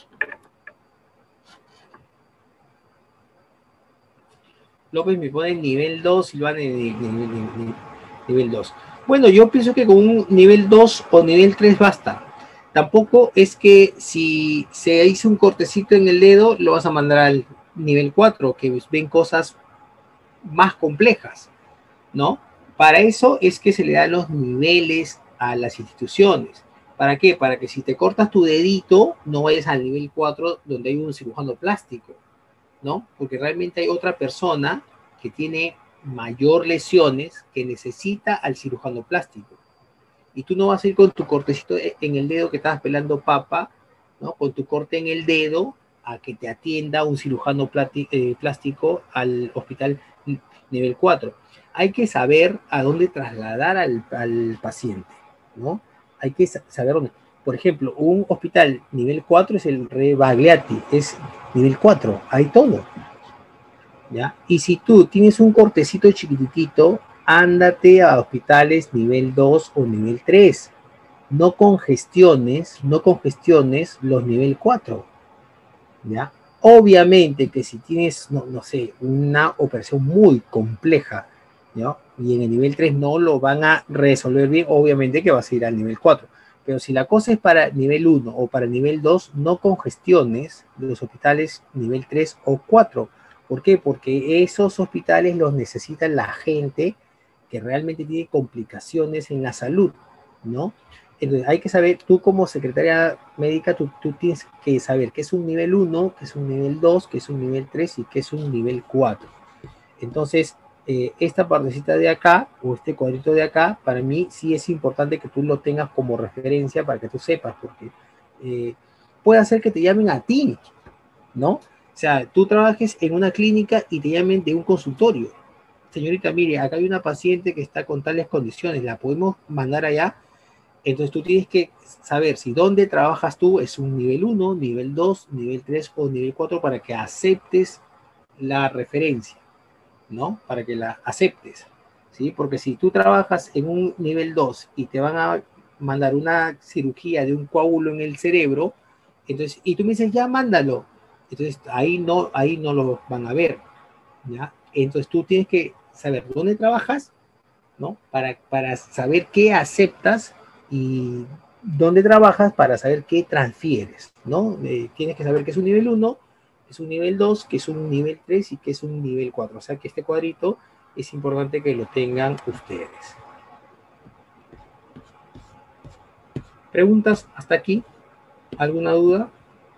López me pone nivel 2 y van en nivel 2. Bueno, yo pienso que con un nivel 2 o nivel 3 basta. Tampoco es que si se hizo un cortecito en el dedo, lo vas a mandar al nivel 4, que ven cosas más complejas, ¿no? Para eso es que se le dan los niveles a las instituciones. ¿Para qué? Para que si te cortas tu dedito, no vayas al nivel 4 donde hay un cirujano plástico, ¿no? Porque realmente hay otra persona que tiene mayor lesiones que necesita al cirujano plástico. Y tú no vas a ir con tu cortecito en el dedo que estabas pelando papa, ¿no? Con tu corte en el dedo a que te atienda un cirujano plástico al hospital nivel 4. Hay que saber a dónde trasladar al paciente, ¿no? Hay que saber dónde. Por ejemplo, un hospital nivel 4 es el Re Bagliati, es nivel 4, hay todo, ¿ya? Y si tú tienes un cortecito chiquitito, ándate a hospitales nivel 2 o nivel 3. No congestiones los nivel 4, ¿ya? Obviamente que si tienes, no sé, una operación muy compleja, ¿no? Y en el nivel 3 no lo van a resolver bien, obviamente que vas a ir al nivel 4. Pero si la cosa es para nivel 1 o para nivel 2, no congestiones los hospitales nivel 3 o 4. ¿Por qué? Porque esos hospitales los necesita la gente que realmente tiene complicaciones en la salud, ¿no? Entonces, hay que saber, tú como secretaria médica, tú tienes que saber qué es un nivel 1, qué es un nivel 2, qué es un nivel 3 y qué es un nivel 4. Entonces, esta partecita de acá, o este cuadrito de acá, para mí sí es importante que tú lo tengas como referencia para que tú sepas, porque puede hacer que te llamen a ti, ¿no? O sea, tú trabajes en una clínica y te llamen de un consultorio. Señorita, mire, acá hay una paciente que está con tales condiciones, ¿la podemos mandar allá? Entonces tú tienes que saber si donde trabajas tú es un nivel 1, nivel 2, nivel 3 o nivel 4 para que aceptes la referencia, ¿no? Para que la aceptes, ¿sí? Porque si tú trabajas en un nivel 2 y te van a mandar una cirugía de un coágulo en el cerebro, entonces, y tú me dices, ya mándalo, entonces ahí no lo van a ver, ¿ya? Entonces tú tienes que saber dónde trabajas, ¿no? Para saber qué aceptas y dónde trabajas para saber qué transfieres, ¿no? Tienes que saber qué es un nivel 1, qué es un nivel 2, qué es un nivel 3 y qué es un nivel 4. O sea que este cuadrito es importante que lo tengan ustedes. ¿Preguntas hasta aquí? ¿Alguna duda?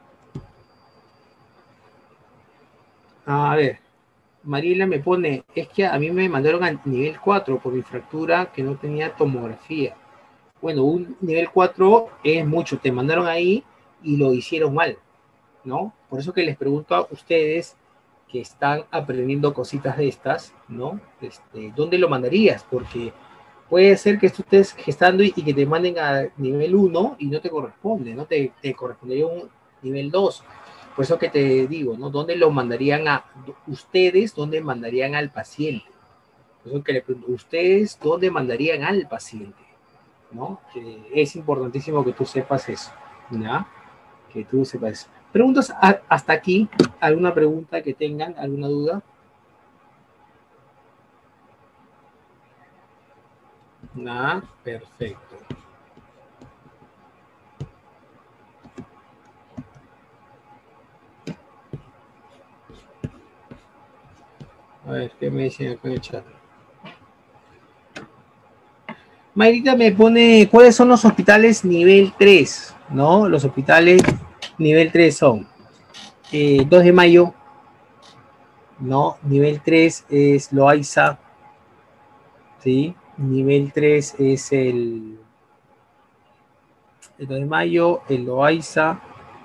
A ver, Mariela me pone, es que a mí me mandaron a nivel 4 por mi fractura que no tenía tomografía. Bueno, un nivel 4 es mucho, te mandaron ahí y lo hicieron mal, ¿no? Por eso que les pregunto a ustedes que están aprendiendo cositas de estas, ¿no? ¿Dónde lo mandarías? Porque puede ser que tú estés gestando y que te manden a nivel 1 y no te corresponde, ¿no? Te correspondería un nivel 2. Por eso que te digo, ¿no? ¿Dónde lo mandarían a ustedes? ¿Dónde mandarían al paciente? Por eso que le pregunto, ¿ustedes dónde mandarían al paciente? ¿No? Es importantísimo que tú sepas eso, ¿ya? Que tú sepas eso. ¿Preguntas hasta aquí? ¿Alguna pregunta que tengan? ¿Alguna duda? Nada, perfecto. A ver, ¿qué me dicen acá en el chat? Mayrita me pone, ¿cuáles son los hospitales nivel 3? ¿No? Los hospitales nivel 3 son 2 de mayo, ¿no? Nivel 3 es Loaiza, ¿sí? Nivel 3 es el 2 de mayo, el Loaiza,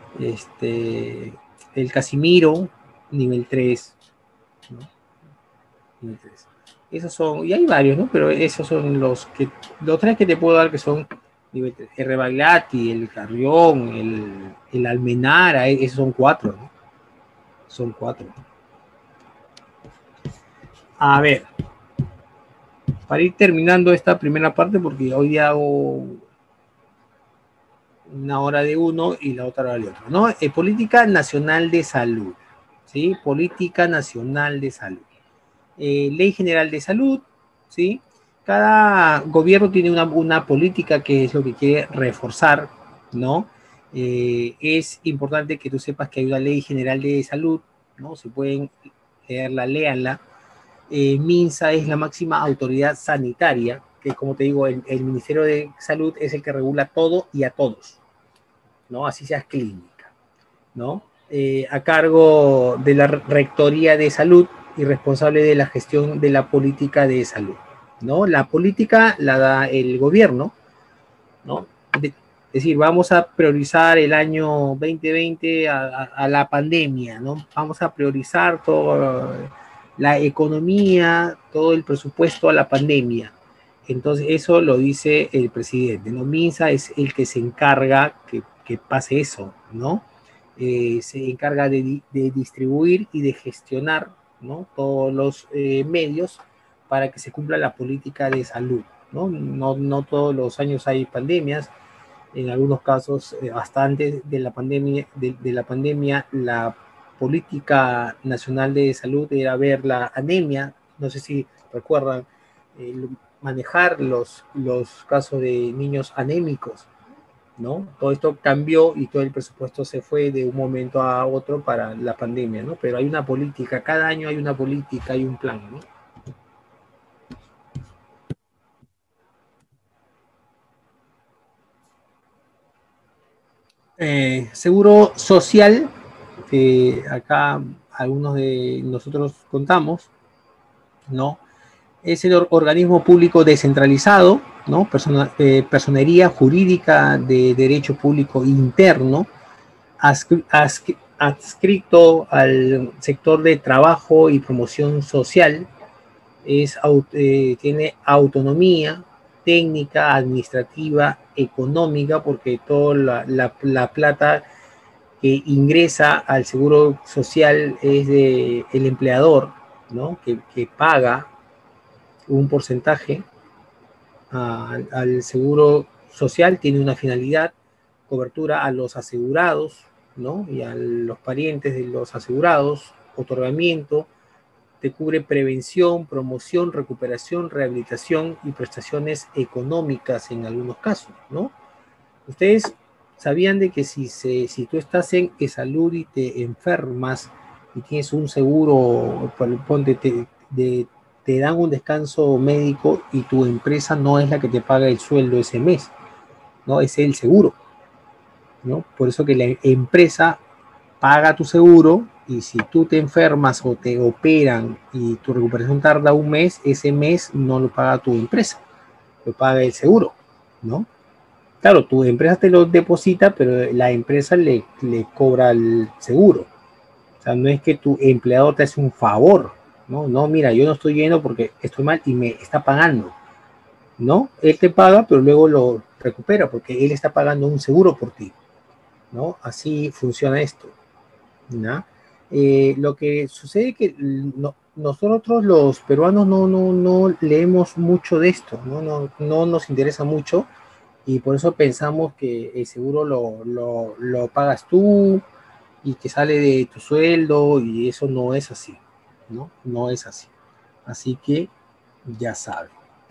el Casimiro, nivel 3, ¿no? Nivel 3. Esos son, y hay varios, ¿no? Pero esos son los tres que te puedo dar que son nivel 3. El Rebagliati, el Carrión, el Almenara, esos son 4, ¿no? Son 4. A ver, para ir terminando esta primera parte, porque hoy día hago una hora de uno y la otra hora de otro, ¿no? Política Nacional de Salud, ¿sí? Política Nacional de Salud. Ley General de Salud, ¿sí? Cada gobierno tiene una política que es lo que quiere reforzar, ¿no? Es importante que tú sepas que hay una Ley General de Salud, ¿no? Si pueden leerla, léanla. MINSA es la máxima autoridad sanitaria, que como te digo, el Ministerio de Salud es el que regula todo y a todos, ¿no? Así seas clínica, ¿no? A cargo de la Rectoría de Salud y responsable de la gestión de la política de salud, ¿no? La política la da el gobierno, ¿no? Es decir, vamos a priorizar el año 2020 a la pandemia, ¿no? Vamos a priorizar toda la economía, todo el presupuesto a la pandemia. Entonces, eso lo dice el presidente, ¿no? MINSA es el que se encarga que pase eso, ¿no? Se encarga de distribuir y de gestionar, ¿no? Todos los medios para que se cumpla la política de salud, ¿no? No todos los años hay pandemias, en algunos casos, hasta antes de la pandemia, la política nacional de salud era ver la anemia, no sé si recuerdan, manejar los casos de niños anémicos, ¿no? Todo esto cambió y todo el presupuesto se fue de un momento a otro para la pandemia, ¿no? Pero hay una política, cada año hay una política, hay un plan, ¿no? Seguro social, acá algunos de nosotros contamos, ¿no? Es el organismo público descentralizado, ¿no? Personería jurídica de derecho público interno, adscrito al sector de trabajo y promoción social, tiene autonomía técnica, administrativa, económica, porque toda la plata que ingresa al seguro social es de el empleador, ¿no? Que paga un porcentaje al seguro social, tiene una finalidad, cobertura a los asegurados, ¿no? Y a los parientes de los asegurados, otorgamiento, te cubre prevención, promoción, recuperación, rehabilitación y prestaciones económicas en algunos casos, ¿no? Ustedes sabían de que si tú estás en salud y te enfermas y tienes un seguro, ponte, te dan un descanso médico y tu empresa no es la que te paga el sueldo ese mes, ¿no? Es el seguro, ¿no? Por eso que la empresa paga tu seguro y si tú te enfermas o te operan y tu recuperación tarda un mes, ese mes no lo paga tu empresa, lo paga el seguro, ¿no? Claro, tu empresa te lo deposita, pero la empresa le cobra el seguro. O sea, no es que tu empleador te hace un favor, ¿no? No, mira, yo no estoy yendo porque estoy mal y me está pagando, ¿no? Él te paga, pero luego lo recupera porque él está pagando un seguro por ti, ¿no? Así funciona esto, ¿no? Lo que sucede es que nosotros los peruanos no leemos mucho de esto, no nos interesa mucho y por eso pensamos que el seguro lo pagas tú y que sale de tu sueldo y eso no es así, ¿no? No es así. Así que ya saben.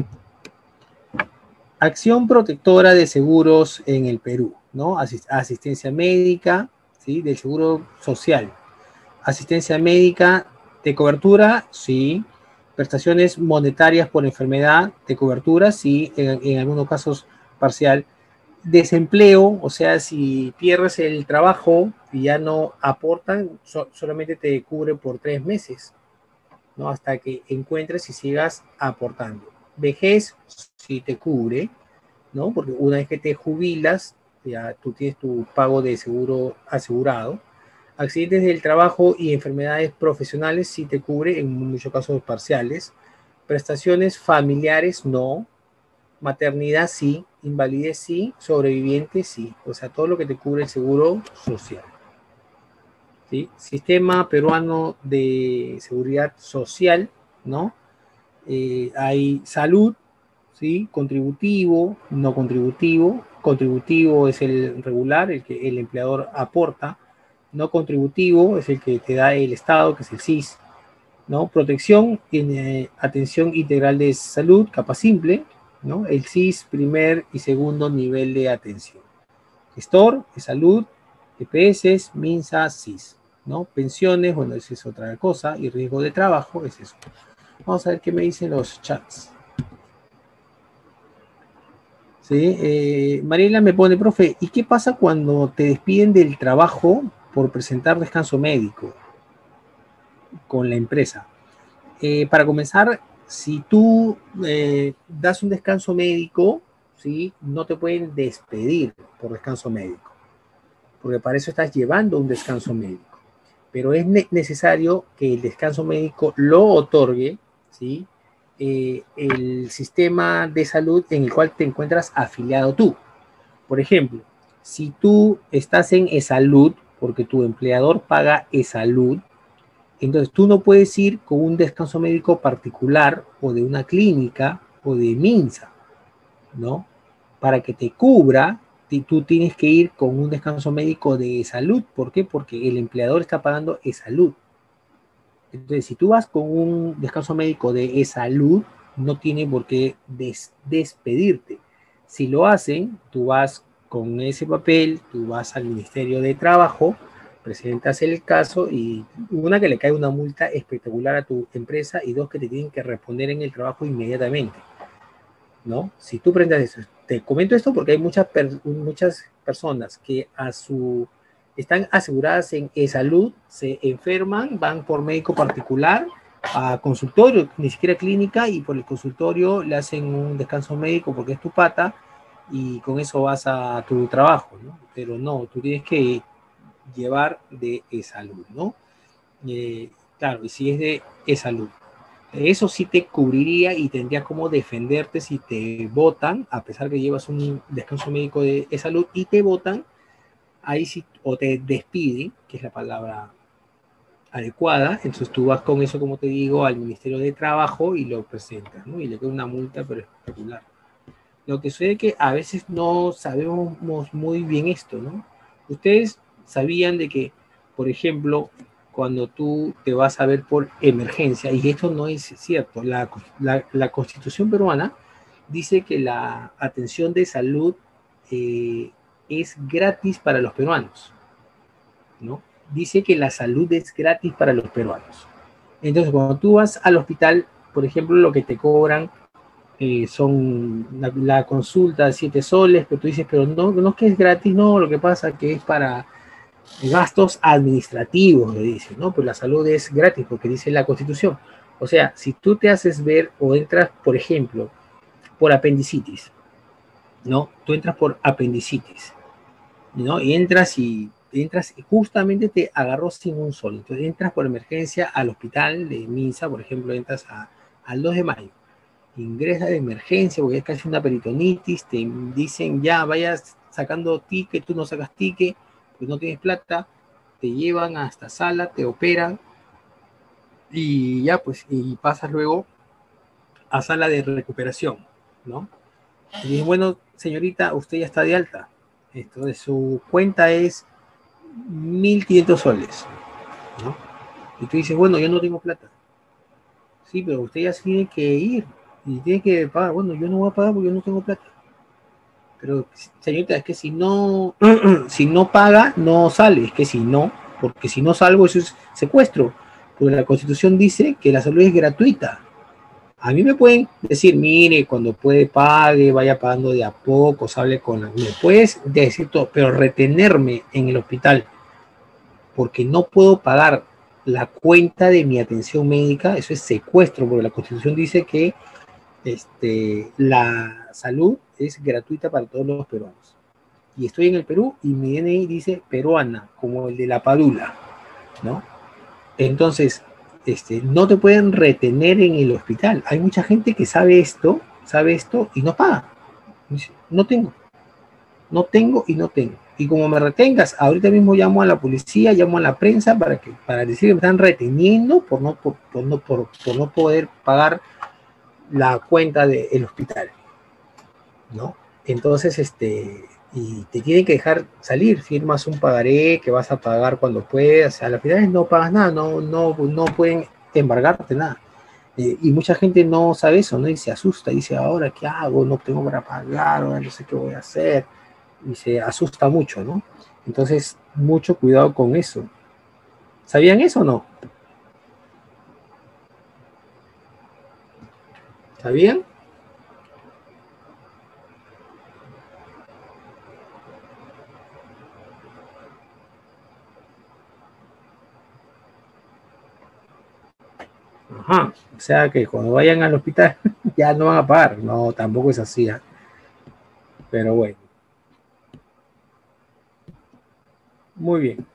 Acción protectora de seguros en el Perú, ¿no? Asistencia médica, ¿sí? Del seguro social. Asistencia médica de cobertura, sí. Prestaciones monetarias por enfermedad de cobertura, sí. En algunos casos parcial. Desempleo, o sea, si pierdes el trabajo y ya no aportan, solamente te cubre por 3 meses, ¿no? Hasta que encuentres y sigas aportando. Vejez, si te cubre, ¿no? Porque una vez que te jubilas, ya tú tienes tu pago de seguro asegurado. Accidentes del trabajo y enfermedades profesionales, si te cubre, en muchos casos parciales. Prestaciones familiares, no. Maternidad sí, invalidez sí, sobreviviente sí, o sea, todo lo que te cubre el seguro social. ¿Sí? Sistema peruano de seguridad social, ¿no? Hay salud, ¿sí? Contributivo, no contributivo. Contributivo es el regular, el que el empleador aporta. No contributivo es el que te da el Estado, que es el SIS, ¿no? Protección, tiene atención integral de salud, capa simple, ¿no? El SIS, primer y segundo nivel de atención. Gestor de salud, EPS, MINSA, SIS, ¿no? Pensiones, bueno, esa es otra cosa, y riesgo de trabajo, es eso. Vamos a ver qué me dicen los chats. ¿Sí? Mariela me pone, profe, ¿y qué pasa cuando te despiden del trabajo por presentar descanso médico con la empresa? Para comenzar, si tú das un descanso médico, ¿sí? No te pueden despedir por descanso médico, porque para eso estás llevando un descanso médico. Pero es necesario que el descanso médico lo otorgue, ¿sí? El sistema de salud en el cual te encuentras afiliado tú. Por ejemplo, si tú estás en eSalud, porque tu empleador paga eSalud, entonces tú no puedes ir con un descanso médico particular o de una clínica o de MINSA, ¿no? Para que te cubra, tú tienes que ir con un descanso médico de salud. ¿Por qué? Porque el empleador está pagando salud. Entonces, si tú vas con un descanso médico de salud, no tiene por qué despedirte. Si lo hacen, tú vas con ese papel, tú vas al Ministerio de Trabajo, presentas el caso y una, que le cae una multa espectacular a tu empresa y dos, que te tienen que responder en el trabajo inmediatamente, ¿no? Si tú presentas eso, te comento esto porque hay muchas personas que están aseguradas en salud, se enferman, van por médico particular a consultorio, ni siquiera clínica, y por el consultorio le hacen un descanso médico porque es tu pata y con eso vas a tu trabajo, ¿no? Pero no, tú tienes que llevar de salud, ¿no? Claro, y si es de salud, eso sí te cubriría y tendrías como defenderte si te votan, a pesar que llevas un descanso médico de salud y te votan, ahí sí, o te despiden, que es la palabra adecuada. Entonces tú vas con eso, como te digo, al Ministerio de Trabajo y lo presentas, ¿no? Y le queda una multa, pero espectacular. Lo que sucede es que a veces no sabemos muy bien esto, ¿no? Ustedes sabían de que, por ejemplo, cuando tú te vas a ver por emergencia, y esto no es cierto, la Constitución peruana dice que la atención de salud es gratis para los peruanos, ¿no? Dice que la salud es gratis para los peruanos. Entonces, cuando tú vas al hospital, por ejemplo, lo que te cobran son la consulta 7 soles, pero tú dices, pero no es que es gratis, no, lo que pasa es que es para gastos administrativos, le dicen, ¿no? Pues la salud es gratis porque dice la Constitución. O sea, si tú te haces ver o entras, por ejemplo, por apendicitis, ¿no? Tú entras por apendicitis, ¿no? Y entras y justamente te agarró sin un sol. Entonces entras por emergencia al hospital de Minsa, por ejemplo, entras al 2 de mayo. Ingresa de emergencia porque es casi una peritonitis, te dicen ya vayas sacando ticket, tú no sacas ticket, pues no tienes plata, te llevan hasta sala, te operan y ya pues, y pasas luego a sala de recuperación, ¿no? Y dices, bueno, señorita, usted ya está de alta, entonces su cuenta es 1.500 soles, ¿no? Y tú dices, bueno, yo no tengo plata. Sí, pero usted ya tiene que ir y tiene que pagar. Bueno, yo no voy a pagar porque yo no tengo plata. Pero, señorita, es que si no, si no paga, no sale. Es que si no, porque si no salgo, eso es secuestro. Porque la Constitución dice que la salud es gratuita. A mí me pueden decir, mire, cuando puede pague, vaya pagando de a poco, hable con la... Me puedes decir todo, pero retenerme en el hospital porque no puedo pagar la cuenta de mi atención médica, eso es secuestro, porque la Constitución dice que la salud es gratuita para todos los peruanos. Y estoy en el Perú y mi DNI dice peruana, como el de la Padula, ¿no? Entonces, no te pueden retener en el hospital. Hay mucha gente que sabe esto y no paga. Dice, no tengo y no tengo. Y como me retengas, ahorita mismo llamo a la policía, llamo a la prensa para decir que me están reteniendo por no poder pagar la cuenta del hospital, ¿no? Entonces, y te tienen que dejar salir, firmas un pagaré que vas a pagar cuando puedas, a las finales no pagas nada, no pueden embargarte nada. Y mucha gente no sabe eso, ¿no? Y se asusta, dice, ahora, ¿qué hago? No tengo para pagar, ahora no sé qué voy a hacer. Y se asusta mucho, ¿no? Entonces, mucho cuidado con eso. ¿Sabían eso o no? ¿Sabían? Ajá. O sea que cuando vayan al hospital ya no van a pagar. No, tampoco es así, ¿eh? Pero bueno. Muy bien.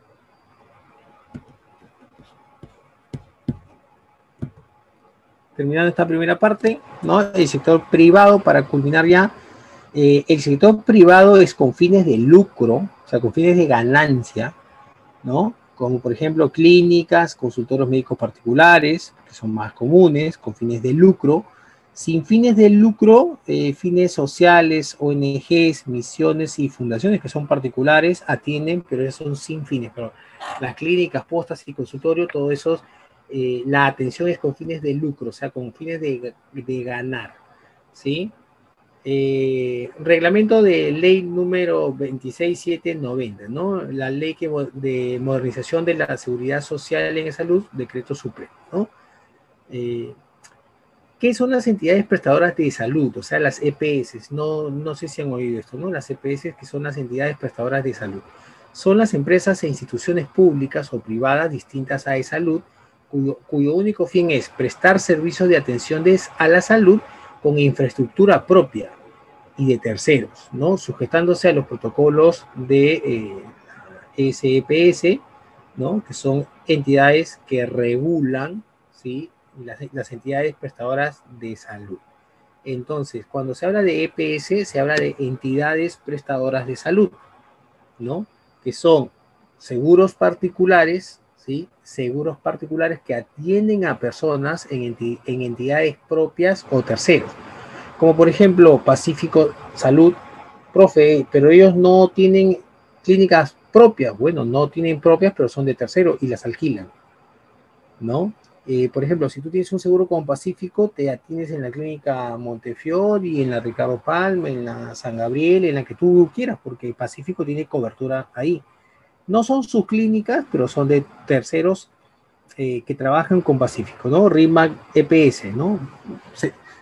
Terminando esta primera parte, ¿no? El sector privado, para culminar ya, el sector privado es con fines de lucro, o sea, con fines de ganancia, ¿no? Como por ejemplo clínicas, consultorios médicos particulares, que son más comunes, con fines de lucro. Sin fines de lucro, fines sociales, ONGs, misiones y fundaciones que son particulares atienden, pero esos son sin fines. Pero las clínicas, postas y consultorios, todo eso, la atención es con fines de lucro, o sea, con fines de ganar, ¿sí? Reglamento de ley número 26790, ¿no? La ley de modernización de la seguridad social en salud, decreto supremo, ¿no? ¿Qué son las entidades prestadoras de salud? O sea, las EPS, no sé si han oído esto, ¿no? Las EPS, que son las entidades prestadoras de salud. Son las empresas e instituciones públicas o privadas distintas a salud, cuyo único fin es prestar servicios de atención a la salud con infraestructura propia y de terceros, ¿no? Sujetándose a los protocolos de SEPS, ¿no? Que son entidades que regulan, ¿sí? Las entidades prestadoras de salud. Entonces, cuando se habla de EPS, se habla de entidades prestadoras de salud, ¿no? Que son seguros particulares, ¿sí? Seguros particulares que atienden a personas en entidades propias o terceros. Como por ejemplo Pacífico Salud, profe, pero ellos no tienen clínicas propias. Bueno, no tienen propias, pero son de tercero y las alquilan, ¿no? Por ejemplo, si tú tienes un seguro con Pacífico, te atiendes en la clínica Montefiore, en la Ricardo Palma, en la San Gabriel, en la que tú quieras, porque Pacífico tiene cobertura ahí. No son sus clínicas, pero son de terceros que trabajan con Pacífico, ¿no? RIMAC EPS, ¿no?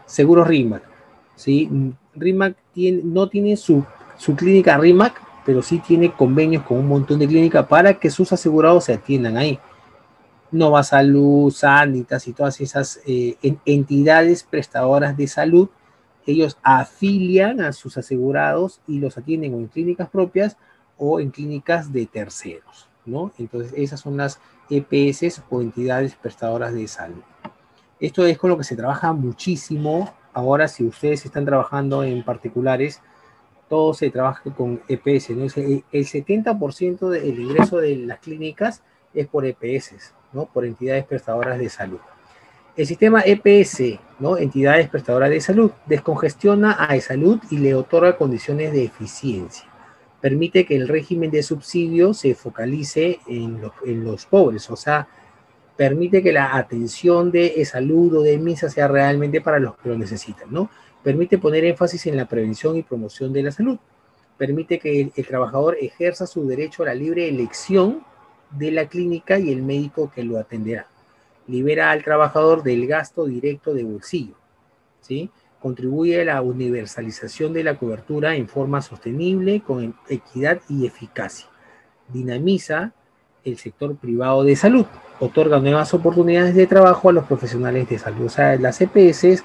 Seguros RIMAC, ¿sí? RIMAC no tiene su clínica RIMAC, pero sí tiene convenios con un montón de clínicas para que sus asegurados se atiendan ahí. Nova Salud, Sanitas y todas esas entidades prestadoras de salud, ellos afilian a sus asegurados y los atienden o en clínicas propias o en clínicas de terceros, ¿no? Entonces, esas son las EPS o entidades prestadoras de salud. Esto es con lo que se trabaja muchísimo. Ahora, si ustedes están trabajando en particulares, todo se trabaja con EPS, ¿no? El 70% del ingreso de las clínicas es por EPS, ¿no? Por entidades prestadoras de salud. El sistema EPS, ¿no? Entidades prestadoras de salud, descongestiona a E-Salud y le otorga condiciones de eficiencia. Permite que el régimen de subsidio se focalice en los pobres, o sea, permite que la atención de E-Salud o de MINSA sea realmente para los que lo necesitan, ¿no? Permite poner énfasis en la prevención y promoción de la salud. Permite que el trabajador ejerza su derecho a la libre elección de la clínica y el médico que lo atenderá. Libera al trabajador del gasto directo de bolsillo, ¿sí? Contribuye a la universalización de la cobertura en forma sostenible, con equidad y eficacia. Dinamiza el sector privado de salud. Otorga nuevas oportunidades de trabajo a los profesionales de salud. O sea, las EPS,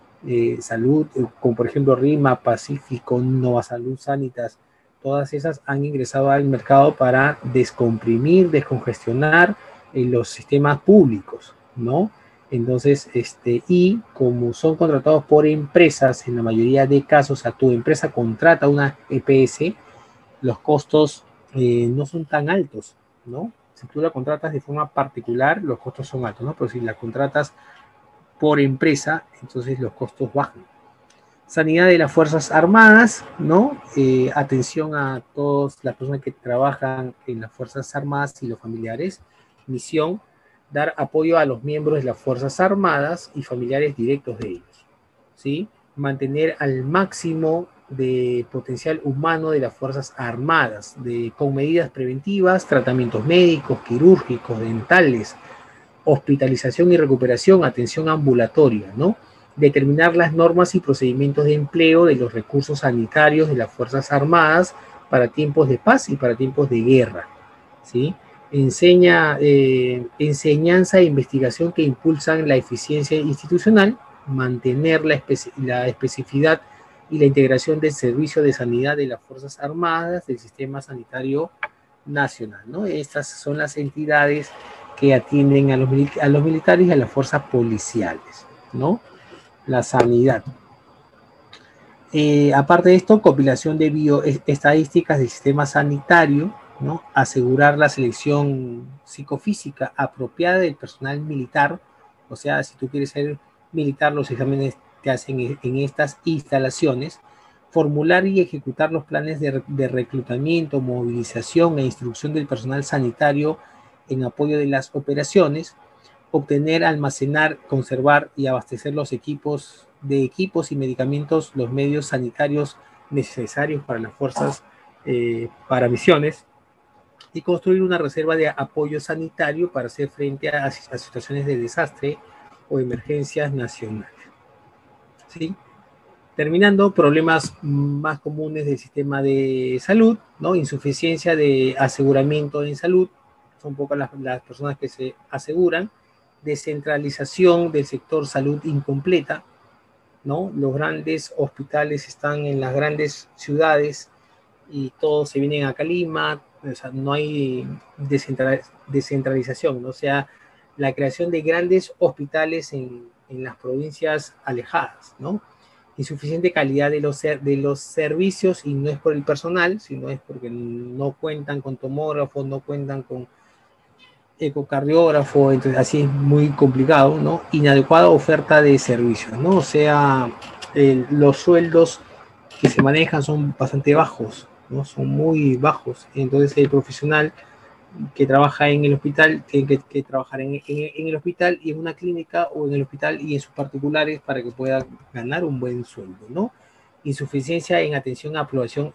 salud, como por ejemplo RIMA, Pacífico, Nova Salud, Sanitas, todas esas han ingresado al mercado para descomprimir, descongestionar los sistemas públicos, ¿no? Entonces, y como son contratados por empresas, en la mayoría de casos, a tu empresa contrata una EPS, los costos no son tan altos, ¿no? Si tú la contratas de forma particular, los costos son altos, ¿no? Pero si la contratas por empresa, entonces los costos bajan. Sanidad de las Fuerzas Armadas, ¿no? Atención a todas las personas que trabajan en las Fuerzas Armadas y los familiares. Misión, dar apoyo a los miembros de las Fuerzas Armadas y familiares directos de ellos, ¿sí? Mantener al máximo de potencial humano de las Fuerzas Armadas, con medidas preventivas, tratamientos médicos, quirúrgicos, dentales, hospitalización y recuperación, atención ambulatoria, ¿no? Determinar las normas y procedimientos de empleo de los recursos sanitarios de las Fuerzas Armadas para tiempos de paz y para tiempos de guerra, ¿sí? Enseñanza e investigación que impulsan la eficiencia institucional, mantener la especificidad y la integración del servicio de sanidad de las Fuerzas Armadas del sistema sanitario nacional, ¿no? Estas son las entidades que atienden a los militares y a las fuerzas policiales, ¿no? La sanidad. Aparte de esto, compilación de bioestadísticas del sistema sanitario, ¿no? Asegurar la selección psicofísica apropiada del personal militar. O sea, si tú quieres ser militar, los exámenes te hacen en estas instalaciones. Formular y ejecutar los planes de reclutamiento, movilización e instrucción del personal sanitario en apoyo de las operaciones. Obtener, almacenar, conservar y abastecer los equipos y medicamentos, los medios sanitarios necesarios para las fuerzas, para misiones, y construir una reserva de apoyo sanitario para hacer frente a situaciones de desastre o emergencias nacionales, ¿sí? Terminando, problemas más comunes del sistema de salud, ¿no? Insuficiencia de aseguramiento en salud, son pocas las personas que se aseguran. Descentralización del sector salud incompleta, ¿no? Los grandes hospitales están en las grandes ciudades y todos se vienen acá a Lima, o sea, no hay descentralización, ¿no? O sea, la creación de grandes hospitales en las provincias alejadas, ¿no? Insuficiente calidad de los servicios, y no es por el personal, sino es porque no cuentan con tomógrafo, no cuentan con ecocardiógrafo, entonces así es muy complicado, ¿no? Inadecuada oferta de servicios, ¿no? O sea, los sueldos que se manejan son bastante bajos, ¿no? Son muy bajos. Entonces el profesional que trabaja en el hospital tiene que trabajar en el hospital y en una clínica, o en el hospital y en sus particulares, para que pueda ganar un buen sueldo, ¿no? Insuficiencia en atención a población,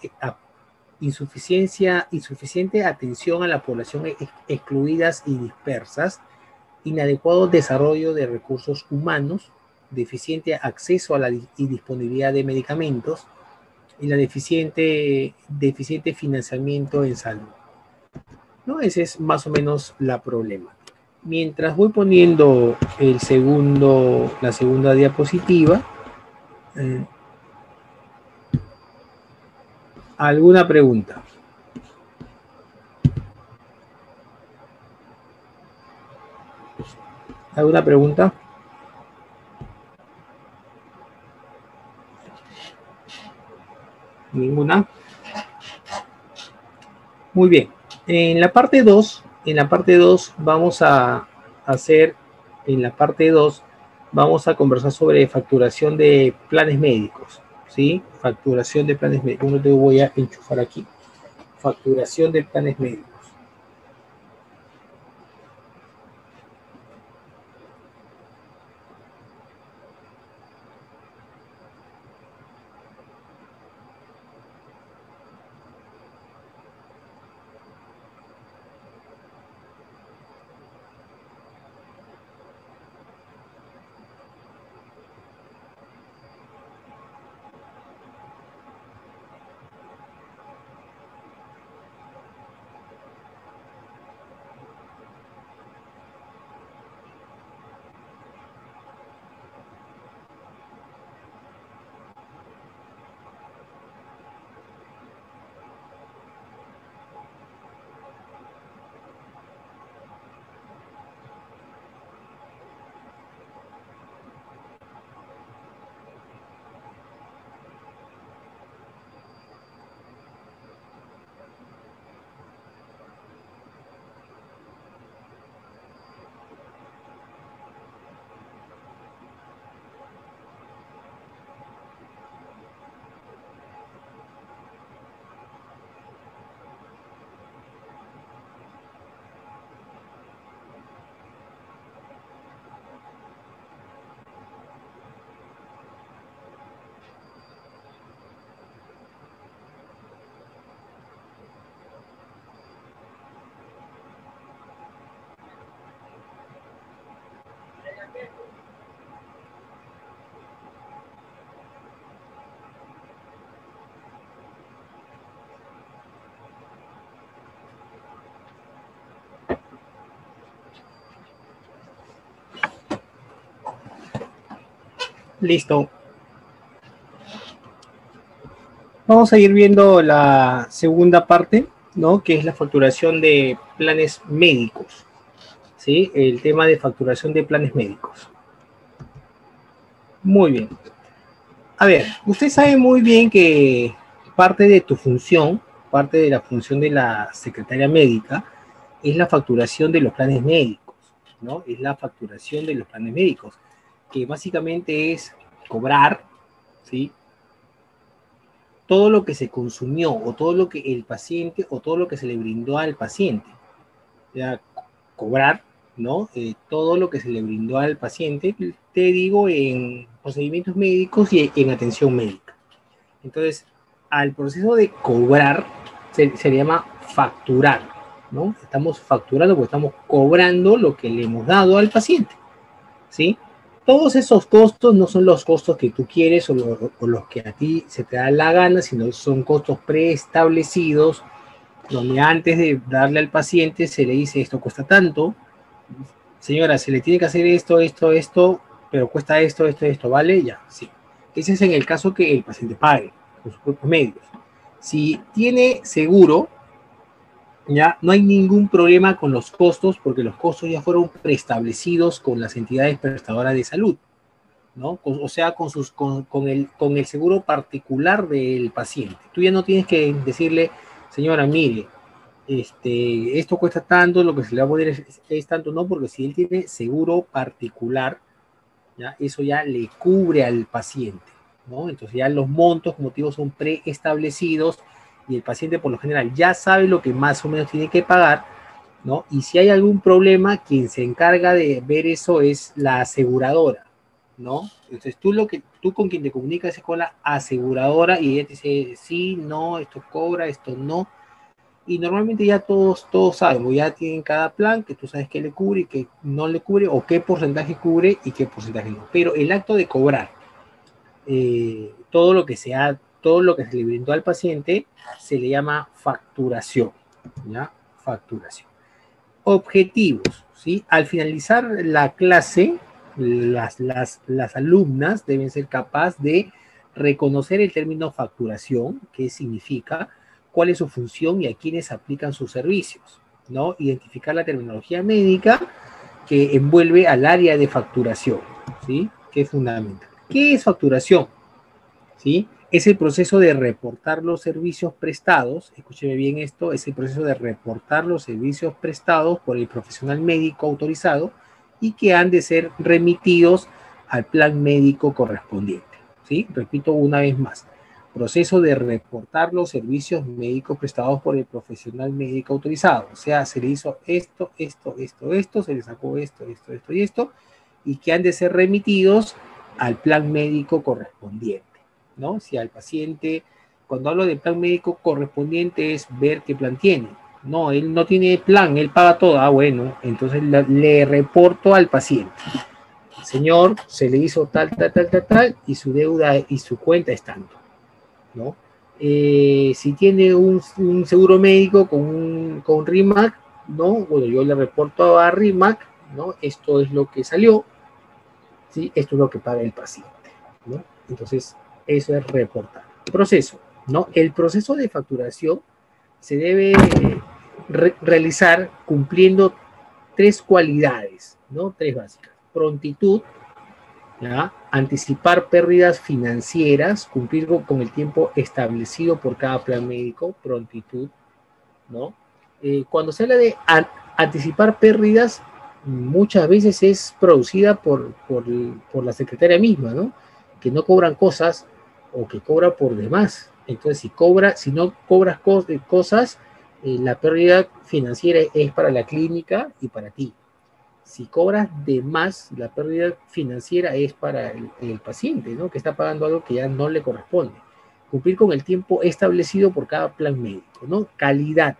insuficiente atención a la población excluidas y dispersas, inadecuado desarrollo de recursos humanos, deficiente acceso a la y disponibilidad de medicamentos y la deficiente financiamiento en salud, ¿no? Ese es más o menos la problema. Mientras voy poniendo la segunda diapositiva, ¿alguna pregunta? ¿Alguna pregunta? ¿Ninguna? Muy bien. En la parte 2 vamos a hacer, en la parte 2 vamos a conversar sobre facturación de planes médicos, ¿sí? Facturación de planes médicos. Uno te voy a enchufar aquí. Facturación de planes médicos. Listo. Vamos a ir viendo la segunda parte, ¿no? Que es la facturación de planes médicos, ¿sí? El tema de facturación de planes médicos. Muy bien. A ver, usted sabe muy bien que parte de tu función, parte de la función de la secretaria médica, es la facturación de los planes médicos, ¿no? Es la facturación de los planes médicos, que básicamente es cobrar, ¿sí? Todo lo que se consumió o todo lo que el paciente o todo lo que se le brindó al paciente. Ya, cobrar, ¿no? Todo lo que se le brindó al paciente, te digo, en procedimientos médicos y en atención médica. Entonces, al proceso de cobrar se le llama facturar, ¿no? Estamos facturando porque estamos cobrando lo que le hemos dado al paciente, ¿sí? Todos esos costos no son los costos que tú quieres o los que a ti se te da la gana, sino son costos preestablecidos, donde antes de darle al paciente se le dice esto cuesta tanto, señora, se le tiene que hacer esto, pero cuesta esto, ¿vale? Ya, sí. Ese es en el caso que el paciente pague con sus propios medios. Si tiene seguro, ya no hay ningún problema con los costos, porque los costos ya fueron preestablecidos con las entidades prestadoras de salud, ¿no? O sea, con el seguro particular del paciente. Tú ya no tienes que decirle, señora, mire, esto cuesta tanto, lo que se le va a poner es tanto, no, porque si él tiene seguro particular, ¿ya? Eso ya le cubre al paciente, ¿no? Entonces ya los montos, como te digo, son preestablecidos y el paciente por lo general ya sabe lo que más o menos tiene que pagar, ¿no? Y si hay algún problema, quien se encarga de ver eso es la aseguradora, ¿no? Entonces tú con quien te comunicas es con la aseguradora y ella te dice, sí, no, esto cobra, esto no. y normalmente ya todos saben, o ya tienen cada plan, que tú sabes qué le cubre y qué no le cubre, o qué porcentaje cubre y qué porcentaje no. Pero el acto de cobrar todo lo que se le brindó al paciente se le llama facturación, ¿ya? Facturación. Objetivos, ¿sí? Al finalizar la clase, las alumnas deben ser capaces de reconocer el término facturación, qué significa, cuál es su función y a quiénes aplican sus servicios, ¿no? Identificar la terminología médica que envuelve al área de facturación, ¿sí? Que es fundamental. ¿Qué es facturación? ¿Sí? Es el proceso de reportar los servicios prestados, escúcheme bien esto, es el proceso de reportar los servicios prestados por el profesional médico autorizado y que han de ser remitidos al plan médico correspondiente, ¿sí? Repito una vez más, proceso de reportar los servicios médicos prestados por el profesional médico autorizado, o sea, se le hizo esto, se le sacó esto y esto, y que han de ser remitidos al plan médico correspondiente, ¿no? Si al paciente, cuando hablo de plan médico correspondiente es ver qué plan tiene. No, él no tiene plan, él paga todo. Ah, bueno, entonces le reporto al paciente. Señor, se le hizo tal, y su deuda y su cuenta es tanto, ¿no? Si tiene un seguro médico con RIMAC, ¿no? Bueno, yo le reporto a RIMAC, ¿no? Esto es lo que salió, ¿sí? Esto es lo que paga el paciente, ¿no? Entonces, eso es reportar. Proceso, ¿no? El proceso de facturación se debe realizar cumpliendo tres cualidades, ¿no? Tres básicas. Prontitud, ¿ya? Anticipar pérdidas financieras, cumplir con el tiempo establecido por cada plan médico, prontitud, ¿no? Cuando se habla de anticipar pérdidas, muchas veces es producida por la secretaria misma, ¿no? Que no cobran cosas o que cobra por demás. Entonces, si no cobras cosas, la pérdida financiera es para la clínica y para ti. Si cobras de más, la pérdida financiera es para el paciente, ¿no? Que está pagando algo que ya no le corresponde. Cumplir con el tiempo establecido por cada plan médico, ¿no? Calidad.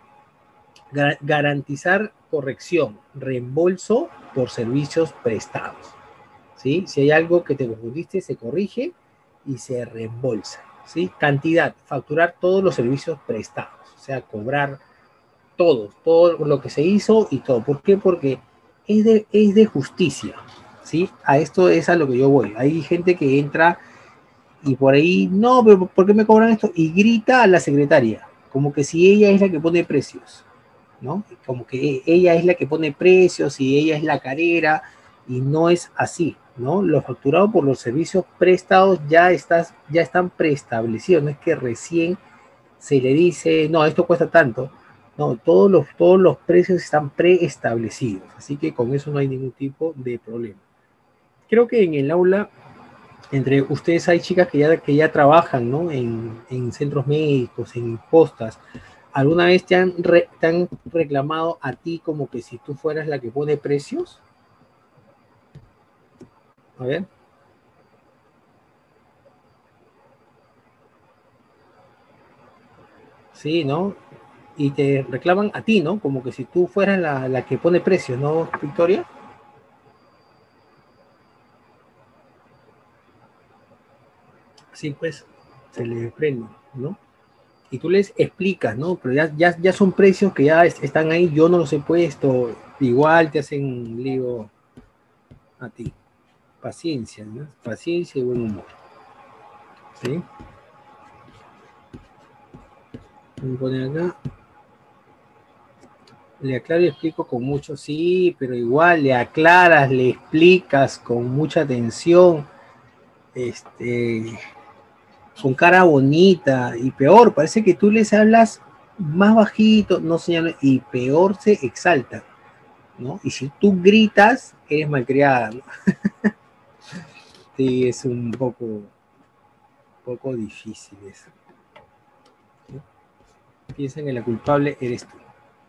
Garantizar corrección, reembolso por servicios prestados, ¿sí? Si hay algo que te confundiste, se corrige y se reembolsa, ¿sí? Cantidad, facturar todos los servicios prestados, o sea, cobrar todo lo que se hizo y todo. ¿Por qué? Porque es de justicia, ¿sí? A esto es a lo que yo voy. Hay gente que entra y por ahí, no, pero ¿por qué me cobran esto? Y grita a la secretaria, como que si ella es la que pone precios, ¿no? Como que ella es la que pone precios y ella es la carera, y no es así, ¿no? Lo facturado por los servicios prestados ya están preestablecidos, no es que recién se le dice, no, esto cuesta tanto, no, todos los precios están preestablecidos, así que con eso no hay ningún tipo de problema. Creo que en el aula, entre ustedes hay chicas que ya trabajan, ¿no? En centros médicos, en postas. ¿Alguna vez te han reclamado a ti como que si tú fueras la que pone precios? A ver. Sí, ¿no? Y te reclaman a ti, ¿no? Como que si tú fueras la que pone precios, ¿no, Victoria? Sí, pues, se le prende, ¿no? Y tú les explicas, ¿no? Pero ya son precios que ya están ahí, yo no los he puesto, igual te hacen lío a ti. Paciencia, ¿no? Paciencia y buen humor. ¿Sí? Voy a poner acá. Le aclaro y explico con mucho, sí, pero igual le aclaras, le explicas con mucha atención, con cara bonita, y peor, parece que tú les hablas más bajito, no señales, y peor se exalta, ¿no? Y si tú gritas, eres malcriada, ¿no? Sí, es un poco difícil eso, ¿no? Piensan que la culpable eres tú.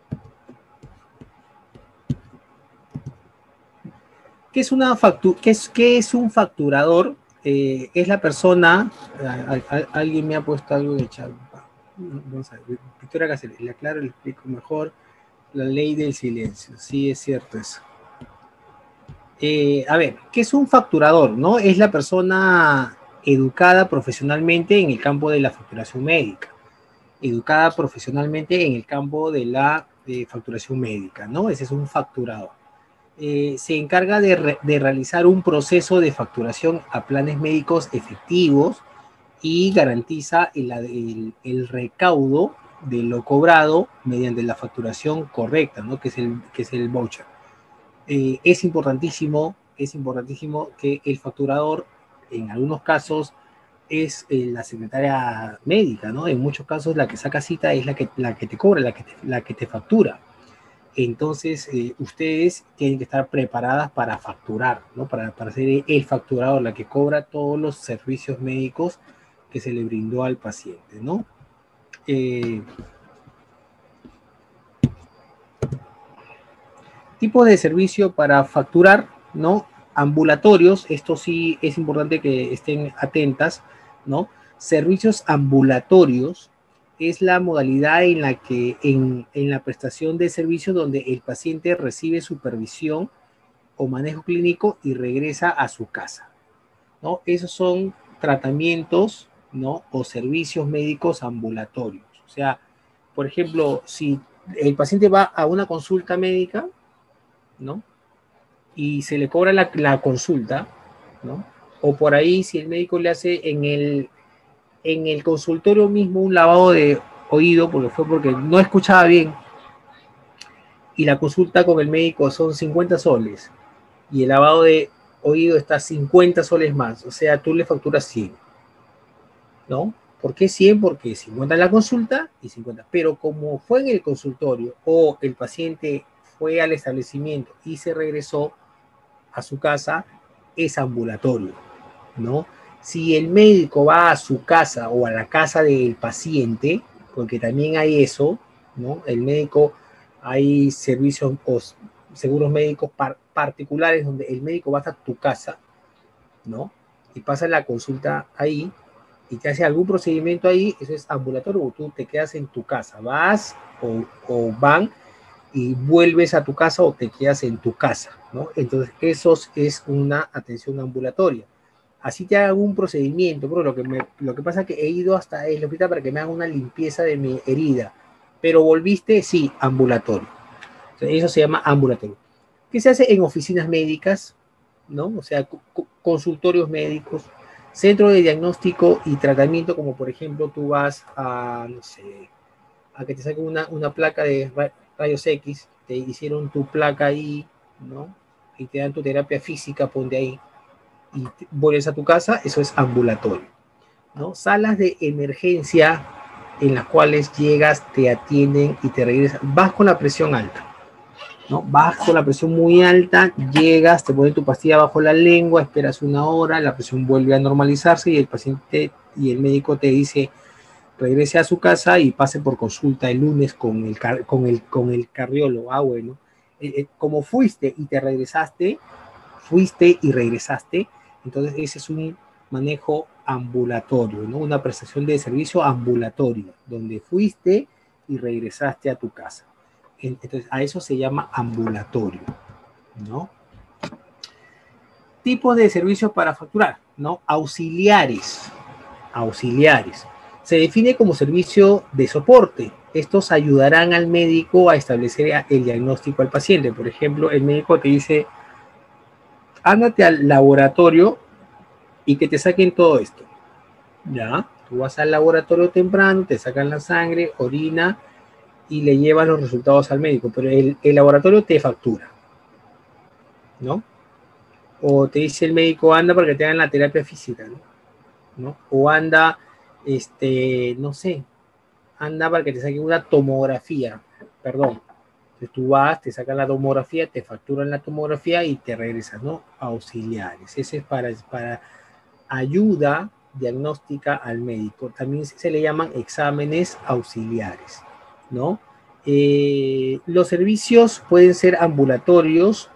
¿Qué es un facturador? Es la persona, alguien me ha puesto algo de chat. Vamos a ver, Victoria Cáceres, le aclaro, le explico mejor la ley del silencio. Sí, es cierto eso. A ver, ¿qué es un facturador? ¿No? Es la persona educada profesionalmente en el campo de la facturación médica, educada profesionalmente en el campo de la facturación médica, ¿no? Ese es un facturador. Se encarga de realizar un proceso de facturación a planes médicos efectivos y garantiza el recaudo de lo cobrado mediante la facturación correcta, ¿no? Que es el voucher. Es importantísimo que el facturador, en algunos casos, es la secretaria médica, ¿no? En muchos casos la que saca cita es la que te cobra, la que te factura. Entonces, ustedes tienen que estar preparadas para facturar, ¿no? Para ser el facturador, la que cobra todos los servicios médicos que se le brindó al paciente, ¿no? Tipos de servicio para facturar, ¿no? Ambulatorios, esto sí es importante que estén atentas, ¿no? Servicios ambulatorios es la modalidad en la que en la prestación de servicios donde el paciente recibe supervisión o manejo clínico y regresa a su casa, ¿no? Esos son tratamientos, ¿no? O servicios médicos ambulatorios. O sea, por ejemplo, si el paciente va a una consulta médica, ¿no? Y se le cobra la consulta, ¿no? O por ahí, si el médico le hace en el consultorio mismo un lavado de oído, porque no escuchaba bien, y la consulta con el médico son 50 soles, y el lavado de oído está 50 soles más, o sea, tú le facturas 100, ¿no? ¿Por qué 100? Porque 50 en la consulta y 50. Pero como fue en el consultorio o el paciente fue al establecimiento y se regresó a su casa, es ambulatorio, ¿no? Si el médico va a su casa o a la casa del paciente, porque también hay eso, ¿no? El médico, hay servicios o seguros médicos particulares donde el médico va hasta tu casa, ¿no? Y pasa la consulta ahí y te hace algún procedimiento ahí, eso es ambulatorio, o tú te quedas en tu casa, vas o van y vuelves a tu casa o te quedas en tu casa, ¿no? Entonces, eso es una atención ambulatoria. Así te hagan un procedimiento, pero lo que pasa es que he ido hasta el hospital para que me hagan una limpieza de mi herida, pero volviste, sí, ambulatorio. Entonces, eso se llama ambulatorio. ¿Qué se hace en oficinas médicas? ¿No? O sea, consultorios médicos, centro de diagnóstico y tratamiento, como por ejemplo tú vas a, no sé, a que te saquen una placa de rayos X, te hicieron tu placa ahí, ¿no? Y te dan tu terapia física, ponte ahí, y vuelves a tu casa, eso es ambulatorio, ¿no? Salas de emergencia en las cuales llegas, te atienden y te regresas, vas con la presión alta, ¿no? Vas con la presión muy alta, llegas, te ponen tu pastilla bajo la lengua, esperas una hora, la presión vuelve a normalizarse y el paciente y el médico te dice, regrese a su casa y pase por consulta el lunes con el cardiólogo. Ah, bueno. Como fuiste y te regresaste, fuiste y regresaste, entonces ese es un manejo ambulatorio, ¿no? Una prestación de servicio ambulatorio, donde fuiste y regresaste a tu casa. Entonces, a eso se llama ambulatorio, ¿no? Tipos de servicios para facturar, ¿no? Auxiliares. Se define como servicio de soporte. Estos ayudarán al médico a establecer el diagnóstico al paciente. Por ejemplo, el médico te dice, ándate al laboratorio y que te saquen todo esto. ¿Ya? Tú vas al laboratorio temprano, te sacan la sangre, orina y le llevas los resultados al médico. Pero el laboratorio te factura, ¿no? O te dice el médico, anda para que te hagan la terapia física, ¿no? O anda, no sé, anda para que te saquen una tomografía, perdón. Entonces tú vas, te sacan la tomografía, te facturan la tomografía y te regresas, ¿no? Auxiliares. Ese es para ayuda diagnóstica al médico. También se le llaman exámenes auxiliares, ¿no? Los servicios pueden ser ambulatorios,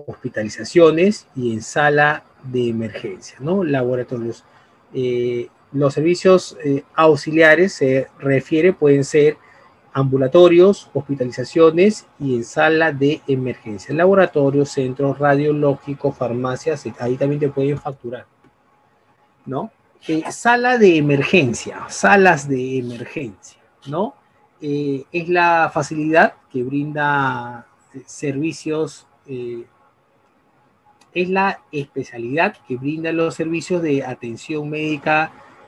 hospitalizaciones y en sala de emergencia, ¿no? Laboratorios. Los servicios auxiliares se refiere, pueden ser ambulatorios, hospitalizaciones y en sala de emergencia. Laboratorios, centros radiológicos, farmacias, ahí también te pueden facturar, ¿no? Sala de emergencia, salas de emergencia, ¿no? Es la facilidad que brinda servicios, es la especialidad que brinda los servicios de atención médica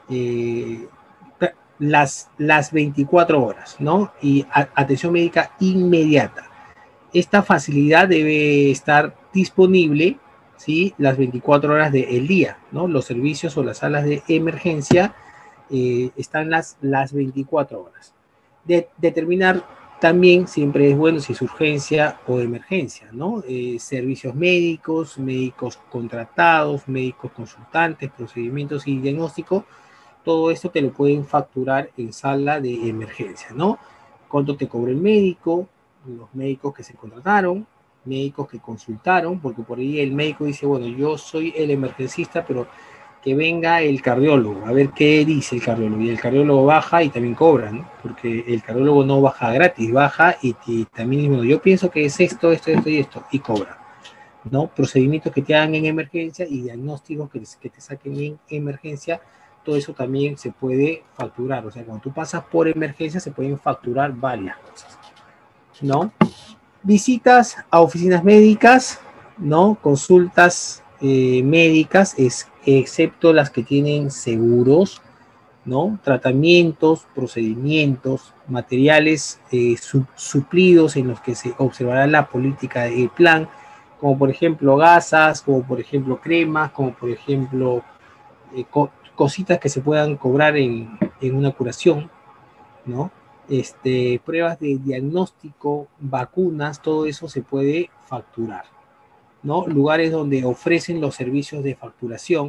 las 24 horas, ¿no? Y atención médica inmediata. Esta facilidad debe estar disponible, ¿sí? Las 24 horas del día, ¿no? Los servicios o las salas de emergencia están las 24 horas. Determinar también siempre es bueno si es urgencia o emergencia, ¿no? Servicios médicos, médicos contratados, médicos consultantes, procedimientos y diagnóstico, todo esto te lo pueden facturar en sala de emergencia, ¿no? ¿Cuánto te cobra el médico? Los médicos que se contrataron, médicos que consultaron, porque por ahí el médico dice, bueno, yo soy el emergencista, pero que venga el cardiólogo, a ver qué dice el cardiólogo, y el cardiólogo baja y también cobra, ¿no? Porque el cardiólogo no baja gratis, baja y también, bueno, yo pienso que es esto y esto, y cobra, ¿no? Procedimientos que te hagan en emergencia y diagnósticos que te saquen en emergencia, todo eso también se puede facturar, o sea, cuando tú pasas por emergencia se pueden facturar varias cosas, ¿no? Visitas a oficinas médicas, ¿no? Consultas médicas, excepto las que tienen seguros, ¿no? Tratamientos, procedimientos, materiales suplidos en los que se observará la política del plan, como por ejemplo gasas, como por ejemplo cremas, como por ejemplo cositas que se puedan cobrar en una curación, ¿no? Pruebas de diagnóstico, vacunas, todo eso se puede facturar, ¿no? Lugares donde ofrecen los servicios de facturación,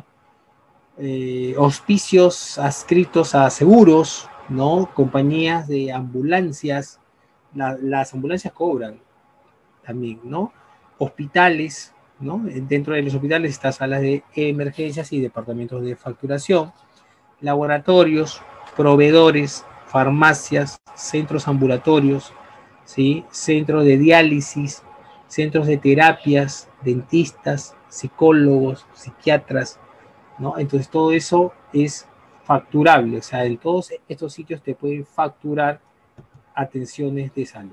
hospicios adscritos a seguros, ¿no? Compañías de ambulancias, las ambulancias cobran también, ¿no? Hospitales, ¿no? Dentro de los hospitales están salas de emergencias y departamentos de facturación, laboratorios, proveedores, farmacias, centros ambulatorios, ¿sí? Centros de diálisis, centros de terapias, dentistas, psicólogos, psiquiatras, ¿no? Entonces todo eso es facturable, o sea, en todos estos sitios te pueden facturar atenciones de salud.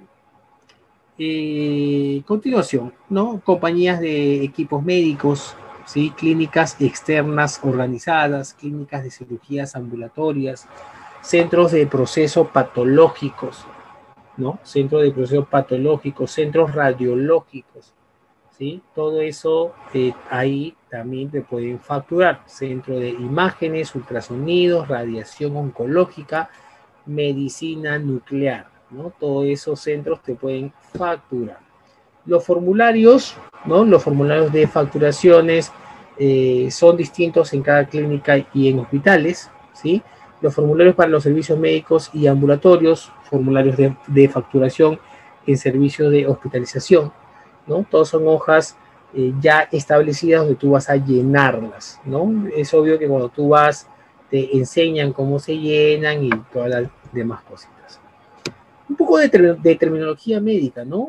Continuación, ¿no? Compañías de equipos médicos, ¿sí? Clínicas externas organizadas, clínicas de cirugías ambulatorias, centros de proceso patológicos, ¿no? Centros de proceso patológicos, centros radiológicos, ¿sí? Todo eso ahí también te pueden facturar. Centro de imágenes, ultrasonidos, radiación oncológica, medicina nuclear, ¿no? Todos esos centros te pueden facturar. Los formularios, ¿no? Los formularios de facturaciones son distintos en cada clínica y en hospitales, ¿sí? Los formularios para los servicios médicos y ambulatorios, formularios de facturación en servicios de hospitalización, ¿no? Todos son hojas ya establecidas donde tú vas a llenarlas, ¿no? Es obvio que cuando tú vas te enseñan cómo se llenan y todas las demás cositas. Un poco de terminología médica, ¿no?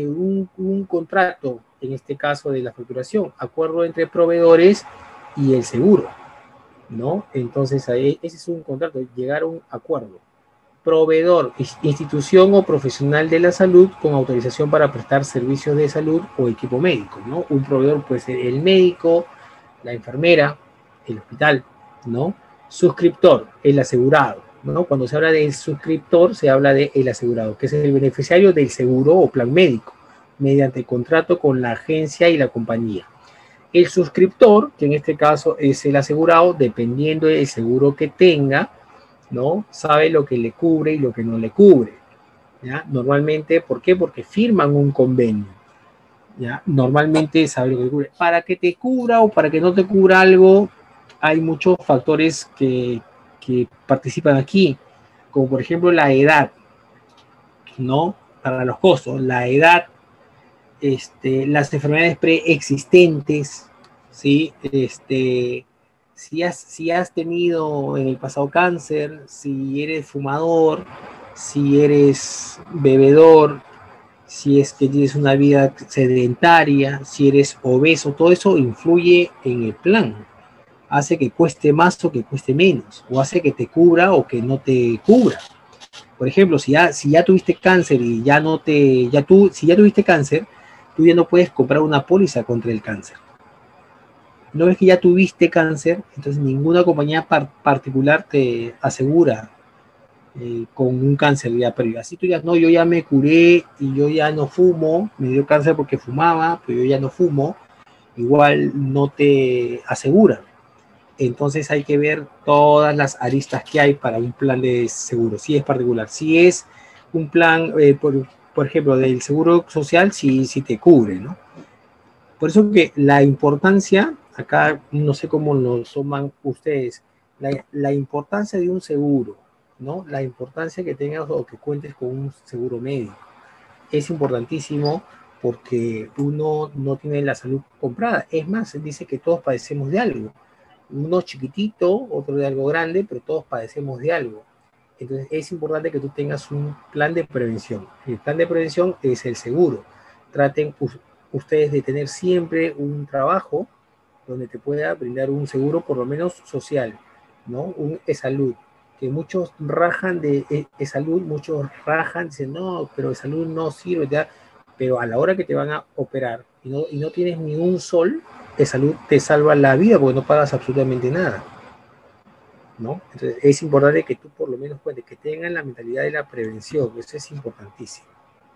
Un contrato, en este caso de la facturación, acuerdo entre proveedores y el seguro, ¿no? Entonces, ese es un contrato, llegar a un acuerdo. Proveedor, institución o profesional de la salud con autorización para prestar servicios de salud o equipo médico, ¿no? Un proveedor puede ser el médico, la enfermera, el hospital, ¿no? Suscriptor, el asegurado, ¿no? Cuando se habla del suscriptor, se habla del asegurado, que es el beneficiario del seguro o plan médico, mediante contrato con la agencia y la compañía. El suscriptor, que en este caso es el asegurado, dependiendo del seguro que tenga, ¿no? Sabe lo que le cubre y lo que no le cubre, ¿ya? Normalmente, ¿por qué? Porque firman un convenio, ¿ya? Normalmente sabe lo que cubre. Para que te cubra o para que no te cubra algo, hay muchos factores que participan aquí, como por ejemplo la edad, ¿no? Para los costos, la edad, las enfermedades preexistentes, ¿sí? Si has tenido en el pasado cáncer, si eres fumador, si eres bebedor, si es que tienes una vida sedentaria, si eres obeso, todo eso influye en el plan. Hace que cueste más o que cueste menos, o hace que te cubra o que no te cubra. Por ejemplo, si ya tuviste cáncer y ya no te, ya tú, si ya tuviste cáncer, tú ya no puedes comprar una póliza contra el cáncer. No ves que ya tuviste cáncer, entonces ninguna compañía particular te asegura con un cáncer ya previo. Así tú ya, no, yo ya me curé y yo ya no fumo, me dio cáncer porque fumaba, pero yo ya no fumo, igual no te asegura. Entonces hay que ver todas las aristas que hay para un plan de seguro, si es particular. Si es un plan, por ejemplo, del seguro social, sí te cubre, ¿no? Por eso que la importancia, acá no sé cómo lo toman ustedes, la importancia de un seguro, ¿no? La importancia que tengas o que cuentes con un seguro médico. Es importantísimo porque uno no tiene la salud comprada. Es más, dice que todos padecemos de algo. Uno chiquitito, otro de algo grande, pero todos padecemos de algo. Entonces es importante que tú tengas un plan de prevención. El plan de prevención es el seguro. Traten ustedes de tener siempre un trabajo donde te pueda brindar un seguro, por lo menos social, ¿no? Un e-salud, que muchos rajan de e-salud, muchos rajan, dicen, no, pero e-salud no sirve, ya. Pero a la hora que te van a operar y no tienes ni un sol, e-salud te salva la vida porque no pagas absolutamente nada, ¿no? Entonces es importante que tú por lo menos cuentes, que tengan la mentalidad de la prevención, eso es importantísimo.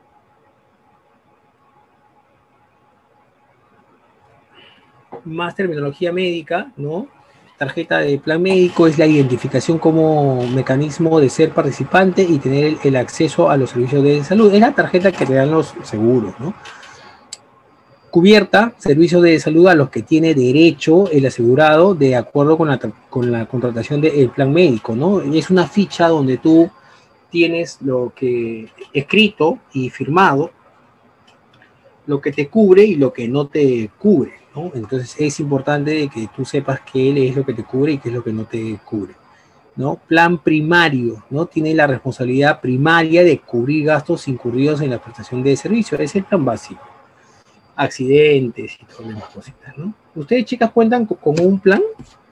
Más terminología médica, ¿no? Tarjeta de plan médico es la identificación como mecanismo de ser participante y tener el acceso a los servicios de salud. Es la tarjeta que te dan los seguros, ¿no? Cubierta, servicios de salud a los que tiene derecho el asegurado de acuerdo con la contratación del plan médico, ¿no? Es una ficha donde tú tienes lo que escrito y firmado, lo que te cubre y lo que no te cubre, ¿no? Entonces es importante que tú sepas qué es lo que te cubre y qué es lo que no te cubre, ¿no? Plan primario, ¿no? Tiene la responsabilidad primaria de cubrir gastos incurridos en la prestación de servicio. Es el plan básico. Accidentes y todas las cositas, ¿no? ¿Ustedes, chicas, cuentan con un plan?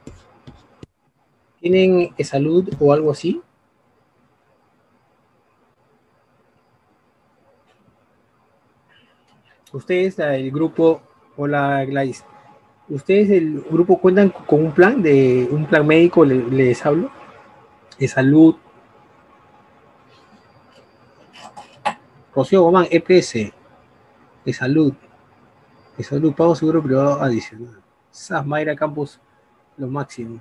¿Tienen salud o algo así? Ustedes, el grupo, hola Gladys, ¿ustedes el grupo cuentan con un plan médico, les hablo? De salud. Rocío Gomán, EPS, de salud, pago seguro privado adicional. SAS Mayra Campos, lo máximo.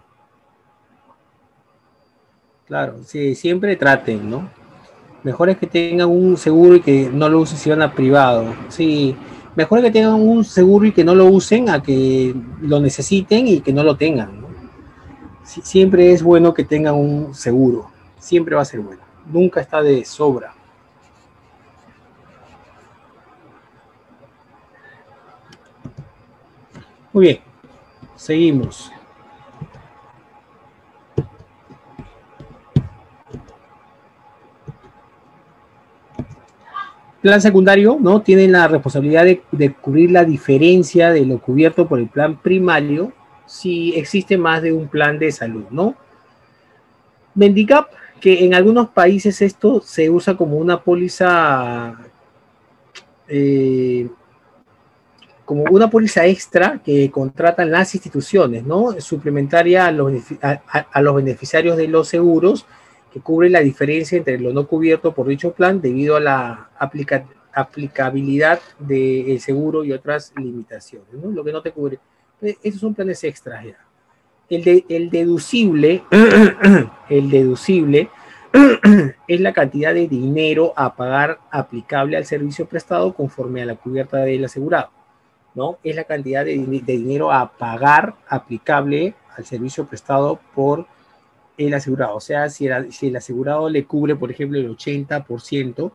Claro, sí, siempre traten, ¿no? Mejor es que tengan un seguro y que no lo usen si van a privado. Sí, mejor es que tengan un seguro y que no lo usen a que lo necesiten y que no lo tengan, ¿no? Sí, siempre es bueno que tengan un seguro. Siempre va a ser bueno. Nunca está de sobra. Muy bien. Seguimos. Plan secundario, ¿no? Tienen la responsabilidad de cubrir la diferencia de lo cubierto por el plan primario si existe más de un plan de salud, ¿no? Mendicap, que en algunos países esto se usa como una póliza, como una póliza extra que contratan las instituciones, ¿no? Suplementaria a los beneficiarios de los seguros, que cubre la diferencia entre lo no cubierto por dicho plan debido a la aplicabilidad del seguro y otras limitaciones, ¿no? Lo que no te cubre. Esos son planes extras ya. El deducible, el deducible es la cantidad de dinero a pagar aplicable al servicio prestado conforme a la cubierta del asegurado, ¿no? Es la cantidad de dinero a pagar aplicable al servicio prestado por el asegurado. O sea, si el asegurado le cubre, por ejemplo, el 80%,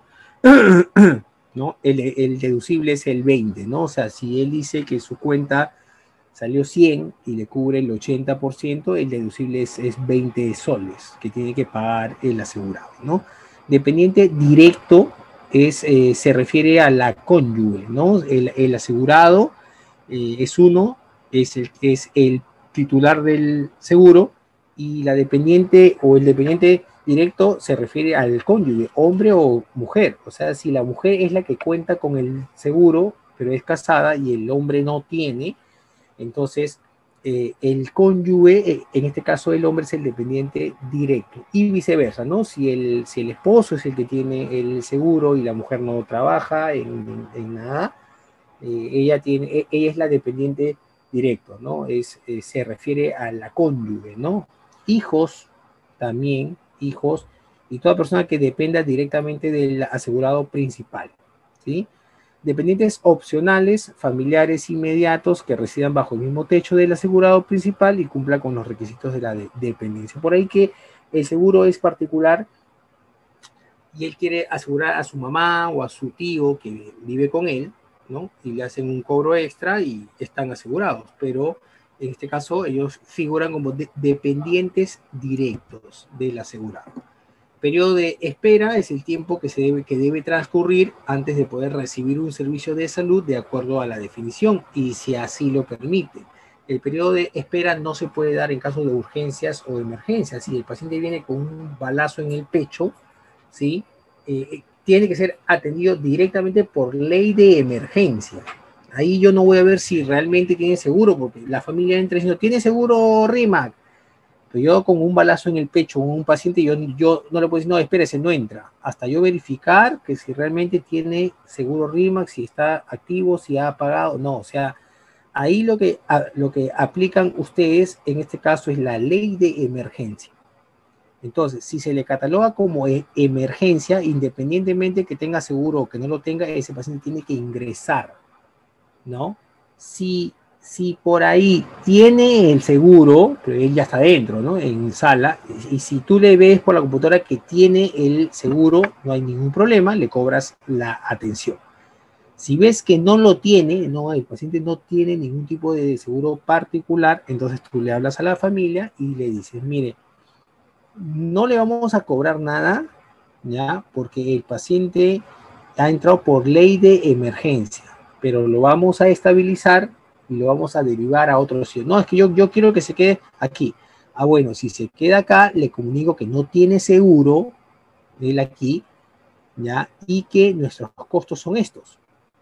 ¿no? El deducible es el 20%, ¿no? O sea, si él dice que su cuenta salió 100 y le cubre el 80%, el deducible es 20 soles que tiene que pagar el asegurado, ¿no? Dependiente directo se refiere a la cónyuge, ¿no? El asegurado es uno, es el titular del seguro, y la dependiente o el dependiente directo se refiere al cónyuge, hombre o mujer. O sea, si la mujer es la que cuenta con el seguro, pero es casada y el hombre no tiene, entonces el cónyuge, en este caso el hombre es el dependiente directo, y viceversa, ¿no? Si el esposo es el que tiene el seguro y la mujer no trabaja en nada, ella es la dependiente directo, ¿no? Se refiere a la cónyuge, ¿no? Hijos, también, hijos, y toda persona que dependa directamente del asegurado principal, ¿sí? Dependientes opcionales, familiares inmediatos que residan bajo el mismo techo del asegurado principal y cumplan con los requisitos de la dependencia. Por ahí que el seguro es particular y él quiere asegurar a su mamá o a su tío que vive con él, ¿no? Y le hacen un cobro extra y están asegurados, pero en este caso ellos figuran como dependientes directos del asegurado. Periodo de espera es el tiempo que debe transcurrir antes de poder recibir un servicio de salud de acuerdo a la definición y si así lo permite. El periodo de espera no se puede dar en caso de urgencias o emergencias. Si el paciente viene con un balazo en el pecho, ¿sí? Tiene que ser atendido directamente por ley de emergencia. Ahí yo no voy a ver si realmente tiene seguro, porque la familia entra diciendo, ¿tiene seguro RIMAC? Pero yo con un balazo en el pecho, con un paciente, yo no le puedo decir, no, espérese, no entra. Hasta yo verificar que si realmente tiene seguro RIMAC, si está activo, si ha pagado, no. O sea, ahí lo que aplican ustedes en este caso es la ley de emergencia. Entonces, si se le cataloga como emergencia, independientemente que tenga seguro o que no lo tenga, ese paciente tiene que ingresar, ¿no? Si por ahí tiene el seguro, pero él ya está dentro, ¿no? En sala, y si tú le ves por la computadora que tiene el seguro, no hay ningún problema, le cobras la atención. Si ves que no lo tiene, no, el paciente no tiene ningún tipo de seguro particular, entonces tú le hablas a la familia y le dices, mire, no le vamos a cobrar nada, ¿ya? Porque el paciente ha entrado por ley de emergencia, pero lo vamos a estabilizar y lo vamos a derivar a otro sitio. No, es que yo quiero que se quede aquí. Ah, bueno, si se queda acá, le comunico que no tiene seguro él aquí, ¿ya? Y que nuestros costos son estos.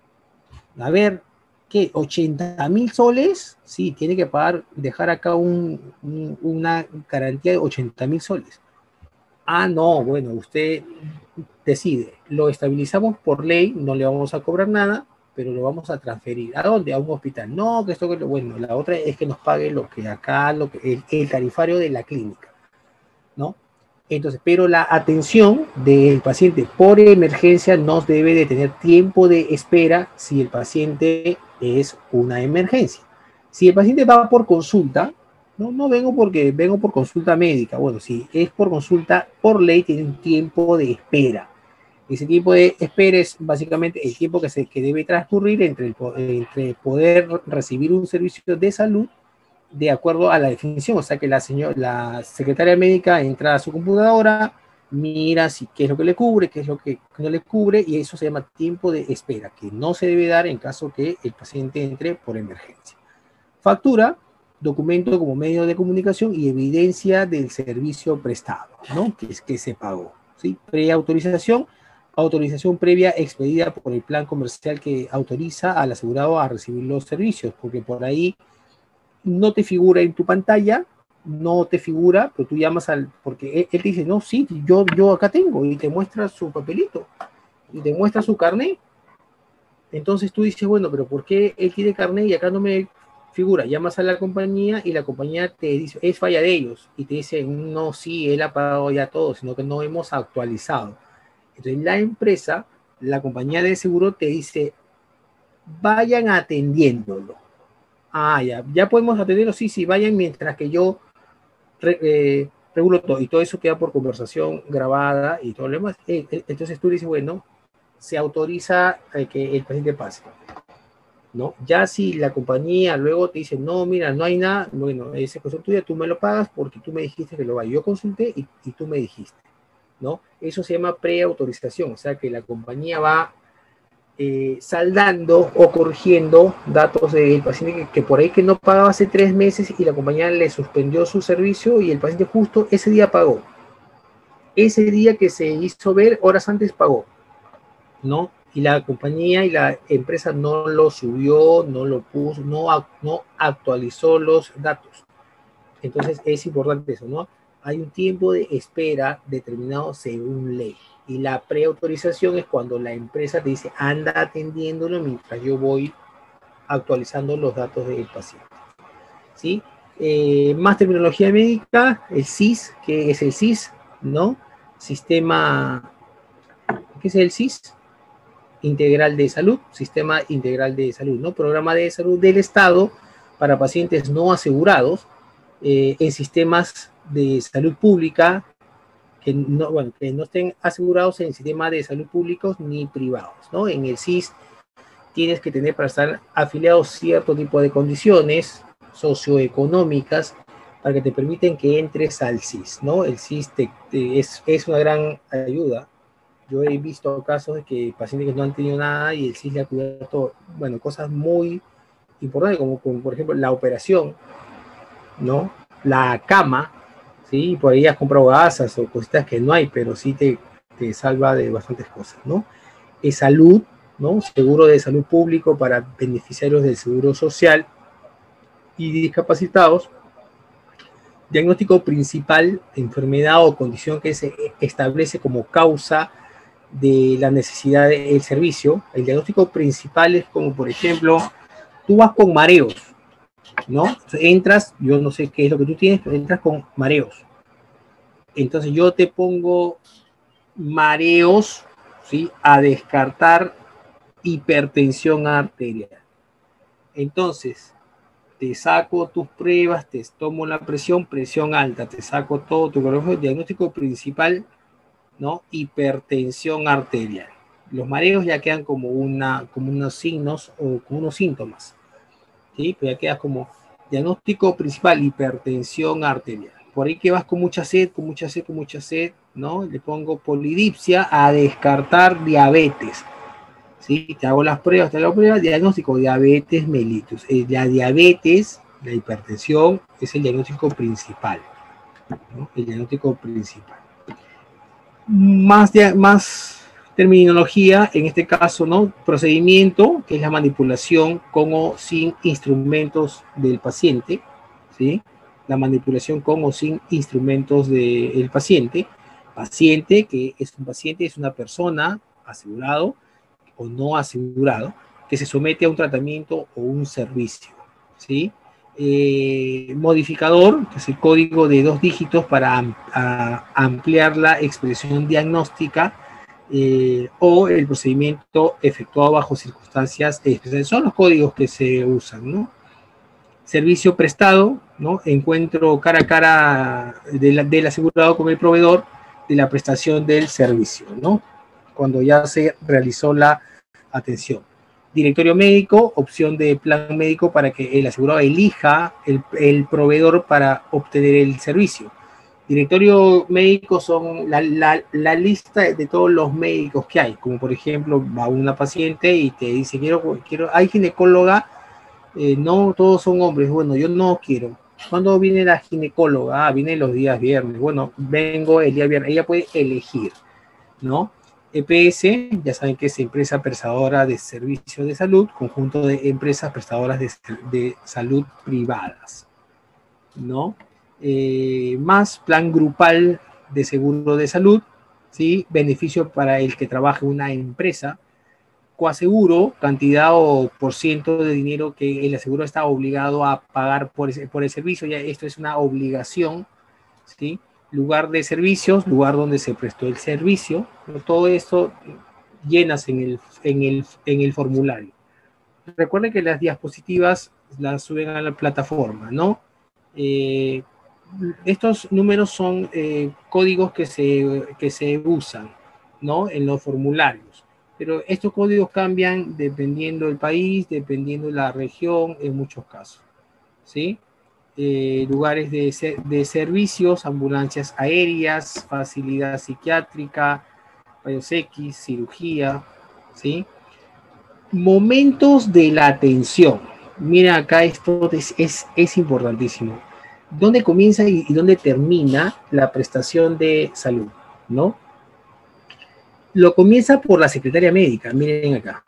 A ver, ¿qué? ¿80.000 soles? Sí, tiene que pagar, dejar acá una garantía de 80.000 soles. Ah, no, bueno, usted decide, lo estabilizamos por ley, no le vamos a cobrar nada, pero lo vamos a transferir. ¿A dónde? A un hospital. No, que esto, bueno, la otra es que nos pague lo que acá, el tarifario de la clínica, ¿no? Entonces, pero la atención del paciente por emergencia no debe de tener tiempo de espera si el paciente es una emergencia. Si el paciente va por consulta, no vengo porque vengo por consulta médica. Bueno, si es por consulta, por ley tiene un tiempo de espera. Ese tiempo de espera es básicamente el tiempo que debe transcurrir entre poder recibir un servicio de salud de acuerdo a la definición. O sea que la secretaria médica entra a su computadora, mira qué es lo que le cubre, qué es lo que no le cubre, y eso se llama tiempo de espera, que no se debe dar en caso que el paciente entre por emergencia. Factura, documento como medio de comunicación y evidencia del servicio prestado, ¿no? Que se pagó, ¿sí? Preautorización, autorización previa expedida por el plan comercial que autoriza al asegurado a recibir los servicios, porque por ahí no te figura en tu pantalla, no te figura, pero tú llamas porque él te dice, no, sí, yo acá tengo, y te muestra su papelito, y te muestra su carnet. Entonces tú dices, bueno, pero ¿por qué él tiene carnet y acá no me figura? Llamas a la compañía y la compañía te dice, es falla de ellos, y te dice, no, sí, él ha pagado ya todo, sino que no hemos actualizado. Entonces la empresa, la compañía de seguro te dice, vayan atendiéndolo. Ah, ya podemos atenderlo, sí, vayan mientras que yo regulo todo, y todo eso queda por conversación grabada y todo lo demás. Entonces tú dices, bueno, se autoriza que el paciente pase. ¿no? Ya si la compañía luego te dice, no, mira, no hay nada, bueno, esa es cuestión tuya, tú me lo pagas porque tú me dijiste que lo va. Yo consulté y tú me dijiste, ¿no? Eso se llama preautorización, o sea que la compañía va saldando o corrigiendo datos del paciente que por ahí que no pagaba hace 3 meses y la compañía le suspendió su servicio y el paciente justo ese día pagó. Ese día que se hizo ver, horas antes pagó, ¿no? Y la compañía y la empresa no lo subió, no lo puso, no actualizó los datos. Entonces es importante eso, ¿no? Hay un tiempo de espera determinado según ley. Y la preautorización es cuando la empresa te dice, anda atendiéndolo mientras yo voy actualizando los datos del paciente. ¿Sí? Más terminología médica, el SIS, que es el SIS, ¿no? Sistema, ¿qué es el SIS? Integral de Salud, Sistema Integral de Salud, ¿no? Programa de salud del Estado para pacientes no asegurados en sistemas de salud pública que no, bueno, que no estén asegurados en sistemas de salud públicos ni privados, ¿no? En el SIS tienes que tener para estar afiliados cierto tipo de condiciones socioeconómicas para que te permiten que entres al SIS, ¿no? El SIS es una gran ayuda. Yo he visto casos de que pacientes que no han tenido nada y el SIS le ha cubierto, bueno, cosas muy importantes como por ejemplo la operación, ¿no? La cama, ¿sí? Por ahí has comprado gasas o cositas que no hay, pero sí te salva de bastantes cosas, ¿no? Salud, ¿no? Seguro de salud público para beneficiarios del seguro social y discapacitados. Diagnóstico principal de enfermedad o condición que se establece como causa de la necesidad del servicio. El diagnóstico principal es como, por ejemplo, tú vas con mareos, ¿no? Entonces entras, yo no sé qué es lo que tú tienes, pero entras con mareos. Entonces yo te pongo mareos, ¿sí? A descartar hipertensión arterial. Entonces, te saco tus pruebas, te tomo la presión alta, te saco todo tu diagnóstico principal, ¿no? Hipertensión arterial. Los mareos ya quedan como unos signos o como unos síntomas, ¿sí? Pero ya queda como diagnóstico principal, hipertensión arterial. Por ahí que vas con mucha sed, ¿no? Le pongo polidipsia a descartar diabetes. ¿Sí? Te hago las pruebas, diagnóstico, diabetes mellitus. La diabetes, la hipertensión, es el diagnóstico principal, ¿no? El diagnóstico principal. Más terminología, en este caso, ¿no? Procedimiento, que es la manipulación con o sin instrumentos del paciente, ¿sí? La manipulación con o sin instrumentos del paciente. Paciente, que es un paciente, es una persona asegurado o no asegurado que se somete a un tratamiento o un servicio, ¿sí? Modificador, que es el código de 2 dígitos para ampliar la expresión diagnóstica o el procedimiento efectuado bajo circunstancias especiales. Son los códigos que se usan, ¿no? Servicio prestado, ¿no? Encuentro cara a cara del asegurado con el proveedor de la prestación del servicio, ¿no? Cuando ya se realizó la atención. Directorio médico, opción de plan médico para que el asegurado elija el proveedor para obtener el servicio. Directorio médico son la lista de todos los médicos que hay, como por ejemplo va una paciente y te dice, hay ginecóloga, no todos son hombres, bueno, yo no quiero. ¿Cuándo viene la ginecóloga? Viene los días viernes, bueno, vengo el día viernes, ella puede elegir, ¿no? EPS, ya saben que es empresa prestadora de servicios de salud, conjunto de empresas prestadoras de salud privadas, ¿no? Más plan grupal de seguro de salud, ¿sí? Beneficio para el que trabaja en una empresa, coaseguro, cantidad o por ciento de dinero que el aseguro está obligado a pagar por el servicio, ya esto es una obligación, ¿sí? Lugar de servicios, lugar donde se prestó el servicio, todo esto llenas en el formulario. Recuerden que las diapositivas las suben a la plataforma, ¿no? Estos números son códigos que se usan, ¿no? En los formularios. pero estos códigos cambian dependiendo del país, dependiendo de la región, en muchos casos, ¿sí? Lugares de servicios, ambulancias aéreas, facilidad psiquiátrica, rayos X, cirugía, ¿sí? Momentos de la atención. Mira acá, esto es importantísimo. ¿Dónde comienza y dónde termina la prestación de salud? ¿No? Lo comienza por la secretaria médica, miren acá.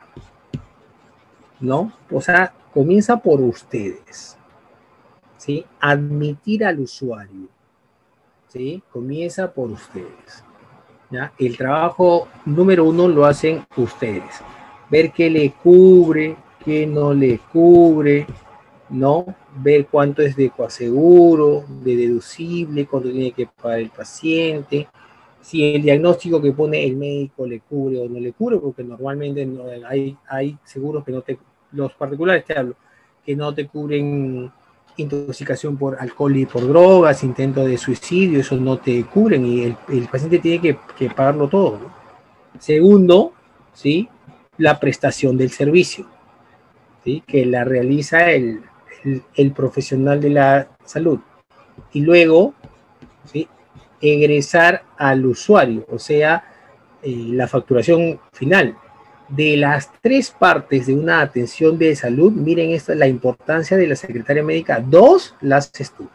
¿No? O sea, comienza por ustedes. ¿Sí? Admitir al usuario. ¿Sí? Comienza por ustedes. ¿Ya? El trabajo número 1 lo hacen ustedes. Ver qué le cubre, qué no le cubre, ¿no? Ver cuánto es de coaseguro, de deducible, cuánto tiene que pagar el paciente, si el diagnóstico que pone el médico le cubre o no le cubre, porque normalmente no, hay seguros que no te, los particulares te hablo, que no te cubren intoxicación por alcohol y por drogas, intento de suicidio, eso no te cubren y el paciente tiene que pagarlo todo, ¿no? Segundo, ¿sí? La prestación del servicio, ¿sí? Que la realiza el profesional de la salud. Y luego, ¿sí? Egresar al usuario, o sea, la facturación final. De las 3 partes de una atención de salud, miren esto, la importancia de la secretaria médica. 2 las haces tú.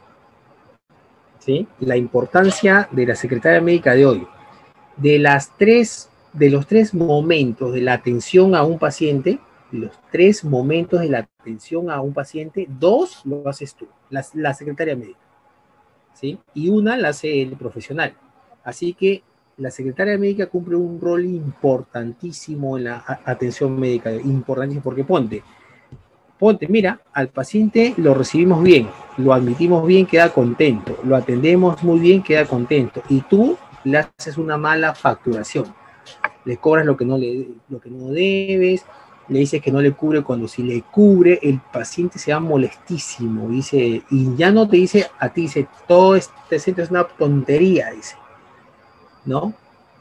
¿Sí? La importancia de la secretaria médica de hoy. De los 3 momentos de la atención a un paciente, los 3 momentos de la atención a un paciente, 2 lo haces tú, la secretaria médica, ¿sí? Y una la hace el profesional. Así que la secretaria médica cumple un rol importantísimo en la atención médica, importantísimo, porque ponte, mira, al paciente lo recibimos bien, lo admitimos bien, queda contento, lo atendemos muy bien, queda contento, y tú le haces una mala facturación, le cobras lo que no debes, le dices que no le cubre cuando sí le cubre, el paciente se va molestísimo, dice, y ya no te dice a ti, dice, todo este centro es una tontería, dice, ¿no?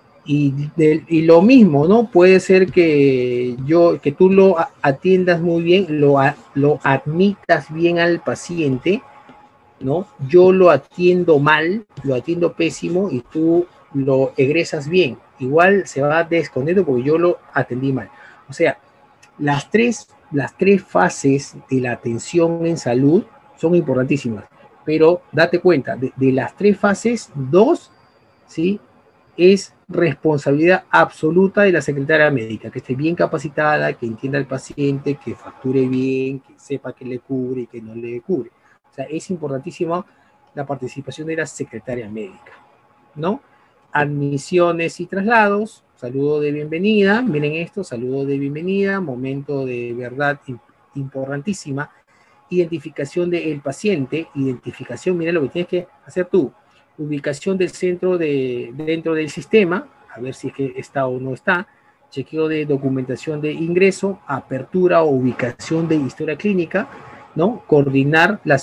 Y lo mismo, ¿no? Puede ser que tú lo atiendas muy bien, lo admitas bien al paciente, ¿no? Yo lo atiendo mal, lo atiendo pésimo y tú lo egresas bien. Igual se va descontento porque yo lo atendí mal. O sea, las tres fases de la atención en salud son importantísimas, pero date cuenta, de las 3 fases, 2, ¿sí? Es responsabilidad absoluta de la secretaria médica, que esté bien capacitada, que entienda al paciente, que facture bien, que sepa que le cubre y que no le cubre. O sea, es importantísima la participación de la secretaria médica, ¿no? Admisiones y traslados, saludo de bienvenida, miren esto, saludo de bienvenida, momento de verdad importantísima, identificación del paciente, identificación, mira lo que tienes que hacer tú, ubicación del centro dentro del sistema, a ver si es que está o no está, chequeo de documentación de ingreso, apertura o ubicación de historia clínica, ¿no? Coordinar la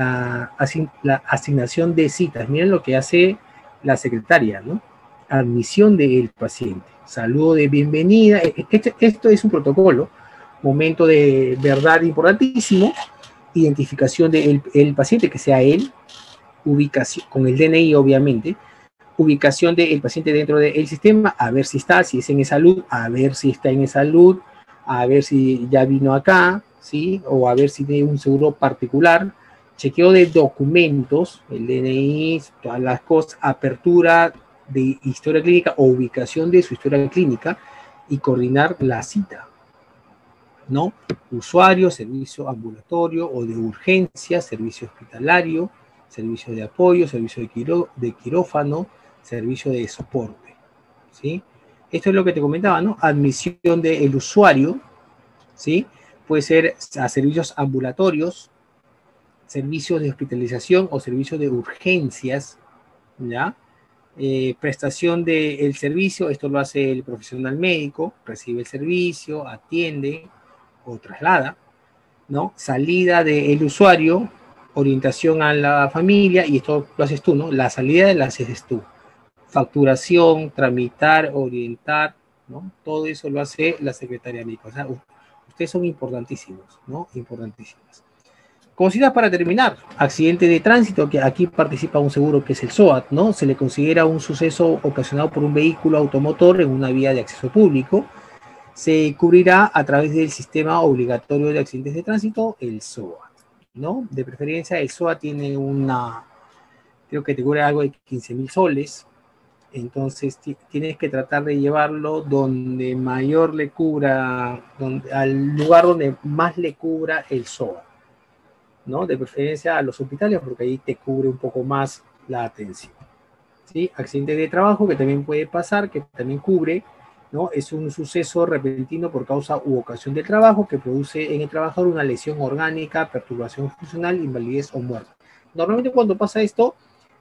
asignación de citas. Miren lo que hace la secretaria, ¿no? Admisión del paciente, saludo de bienvenida. Esto es un protocolo, momento de verdad importantísimo, identificación del paciente, que sea él, ubicación, con el DNI obviamente, ubicación del paciente dentro del sistema, a ver si está, si es en salud, a ver si está en salud, a ver si ya vino acá, ¿sí? O a ver si tiene un seguro particular, chequeo de documentos, el DNI, todas las cosas, apertura de historia clínica o ubicación de su historia clínica y coordinar la cita, ¿no? Usuario, servicio ambulatorio o de urgencia, servicio hospitalario, servicio de apoyo, servicio de quirófano, servicio de soporte, ¿sí? Esto es lo que te comentaba, ¿no? Admisión del usuario, ¿sí? Puede ser a servicios ambulatorios, servicios de hospitalización o servicios de urgencias, ¿ya? Prestación del servicio, esto lo hace el profesional médico, recibe el servicio, atiende o traslada, ¿no? Salida del usuario, orientación a la familia, y esto lo haces tú, ¿no? La salida la haces tú. Facturación, tramitar, orientar, ¿no? Todo eso lo hace la Secretaría Médica. O sea, ustedes son importantísimos, ¿no? Importantísimos. Conocidas para terminar, accidente de tránsito, que aquí participa un seguro que es el SOAT, ¿no? Se le considera un suceso ocasionado por un vehículo automotor en una vía de acceso público. Se cubrirá a través del sistema obligatorio de accidentes de tránsito, el SOAT, ¿no? De preferencia, el SOAT tiene creo que te cubre algo de 15.000 soles. Entonces tienes que tratar de llevarlo donde mayor le cubra, al lugar donde más le cubra el SOAT, ¿no? De preferencia a los hospitales, porque ahí te cubre un poco más la atención, ¿sí? Accidente de trabajo, que también puede pasar, que también cubre, ¿no? Es un suceso repentino por causa u ocasión del trabajo que produce en el trabajador una lesión orgánica, perturbación funcional, invalidez o muerte. Normalmente cuando pasa esto,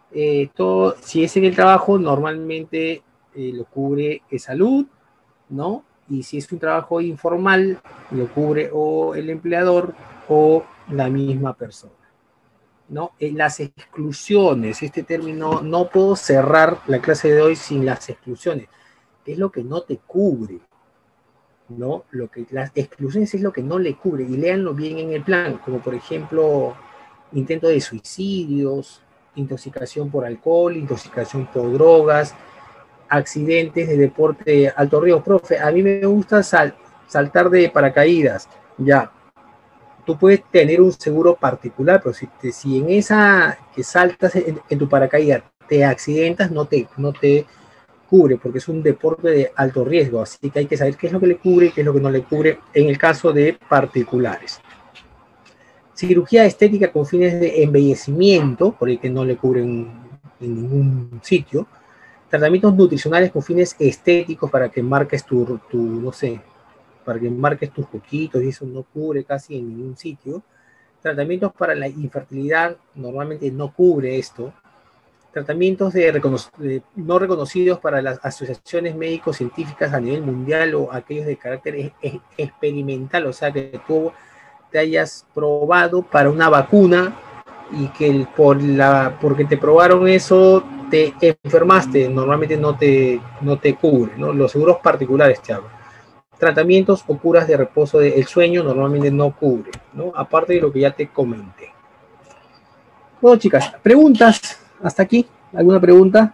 si es en el trabajo, normalmente lo cubre salud, ¿no? Y si es un trabajo informal, lo cubre o el empleador o la misma persona, ¿no? Las exclusiones, este término, no puedo cerrar la clase de hoy sin las exclusiones. Es lo que no te cubre, ¿no? Las exclusiones es lo que no le cubre, y léanlo bien en el plan, como por ejemplo, intento de suicidios, intoxicación por alcohol, intoxicación por drogas, accidentes de deporte de alto riesgo. Profe, a mí me gusta saltar de paracaídas, ya. Tú puedes tener un seguro particular, pero si en esa que saltas en tu paracaídas te accidentas, no te cubre, porque es un deporte de alto riesgo, así que hay que saber qué es lo que le cubre y qué es lo que no le cubre en el caso de particulares. Cirugía estética con fines de embellecimiento, por el que no le cubren en ningún sitio. Tratamientos nutricionales con fines estéticos para que marques no sé, para que marques tus coquitos, y eso no cubre casi en ningún sitio. Tratamientos para la infertilidad, normalmente no cubre esto. Tratamientos no reconocidos para las asociaciones médico-científicas a nivel mundial o aquellos de carácter experimental, o sea, que tú te hayas probado para una vacuna y que porque te probaron eso te enfermaste, normalmente no te cubre, ¿no? Los seguros particulares te hablo. Tratamientos o curas de reposo del sueño normalmente no cubre, ¿no? Aparte de lo que ya te comenté. Bueno, chicas, preguntas hasta aquí. ¿Alguna pregunta?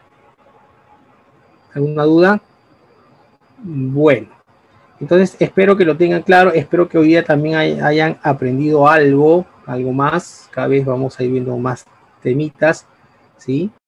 ¿Alguna duda? Bueno, entonces espero que lo tengan claro. Espero que hoy día también hayan aprendido algo más. Cada vez vamos a ir viendo más temitas, ¿sí?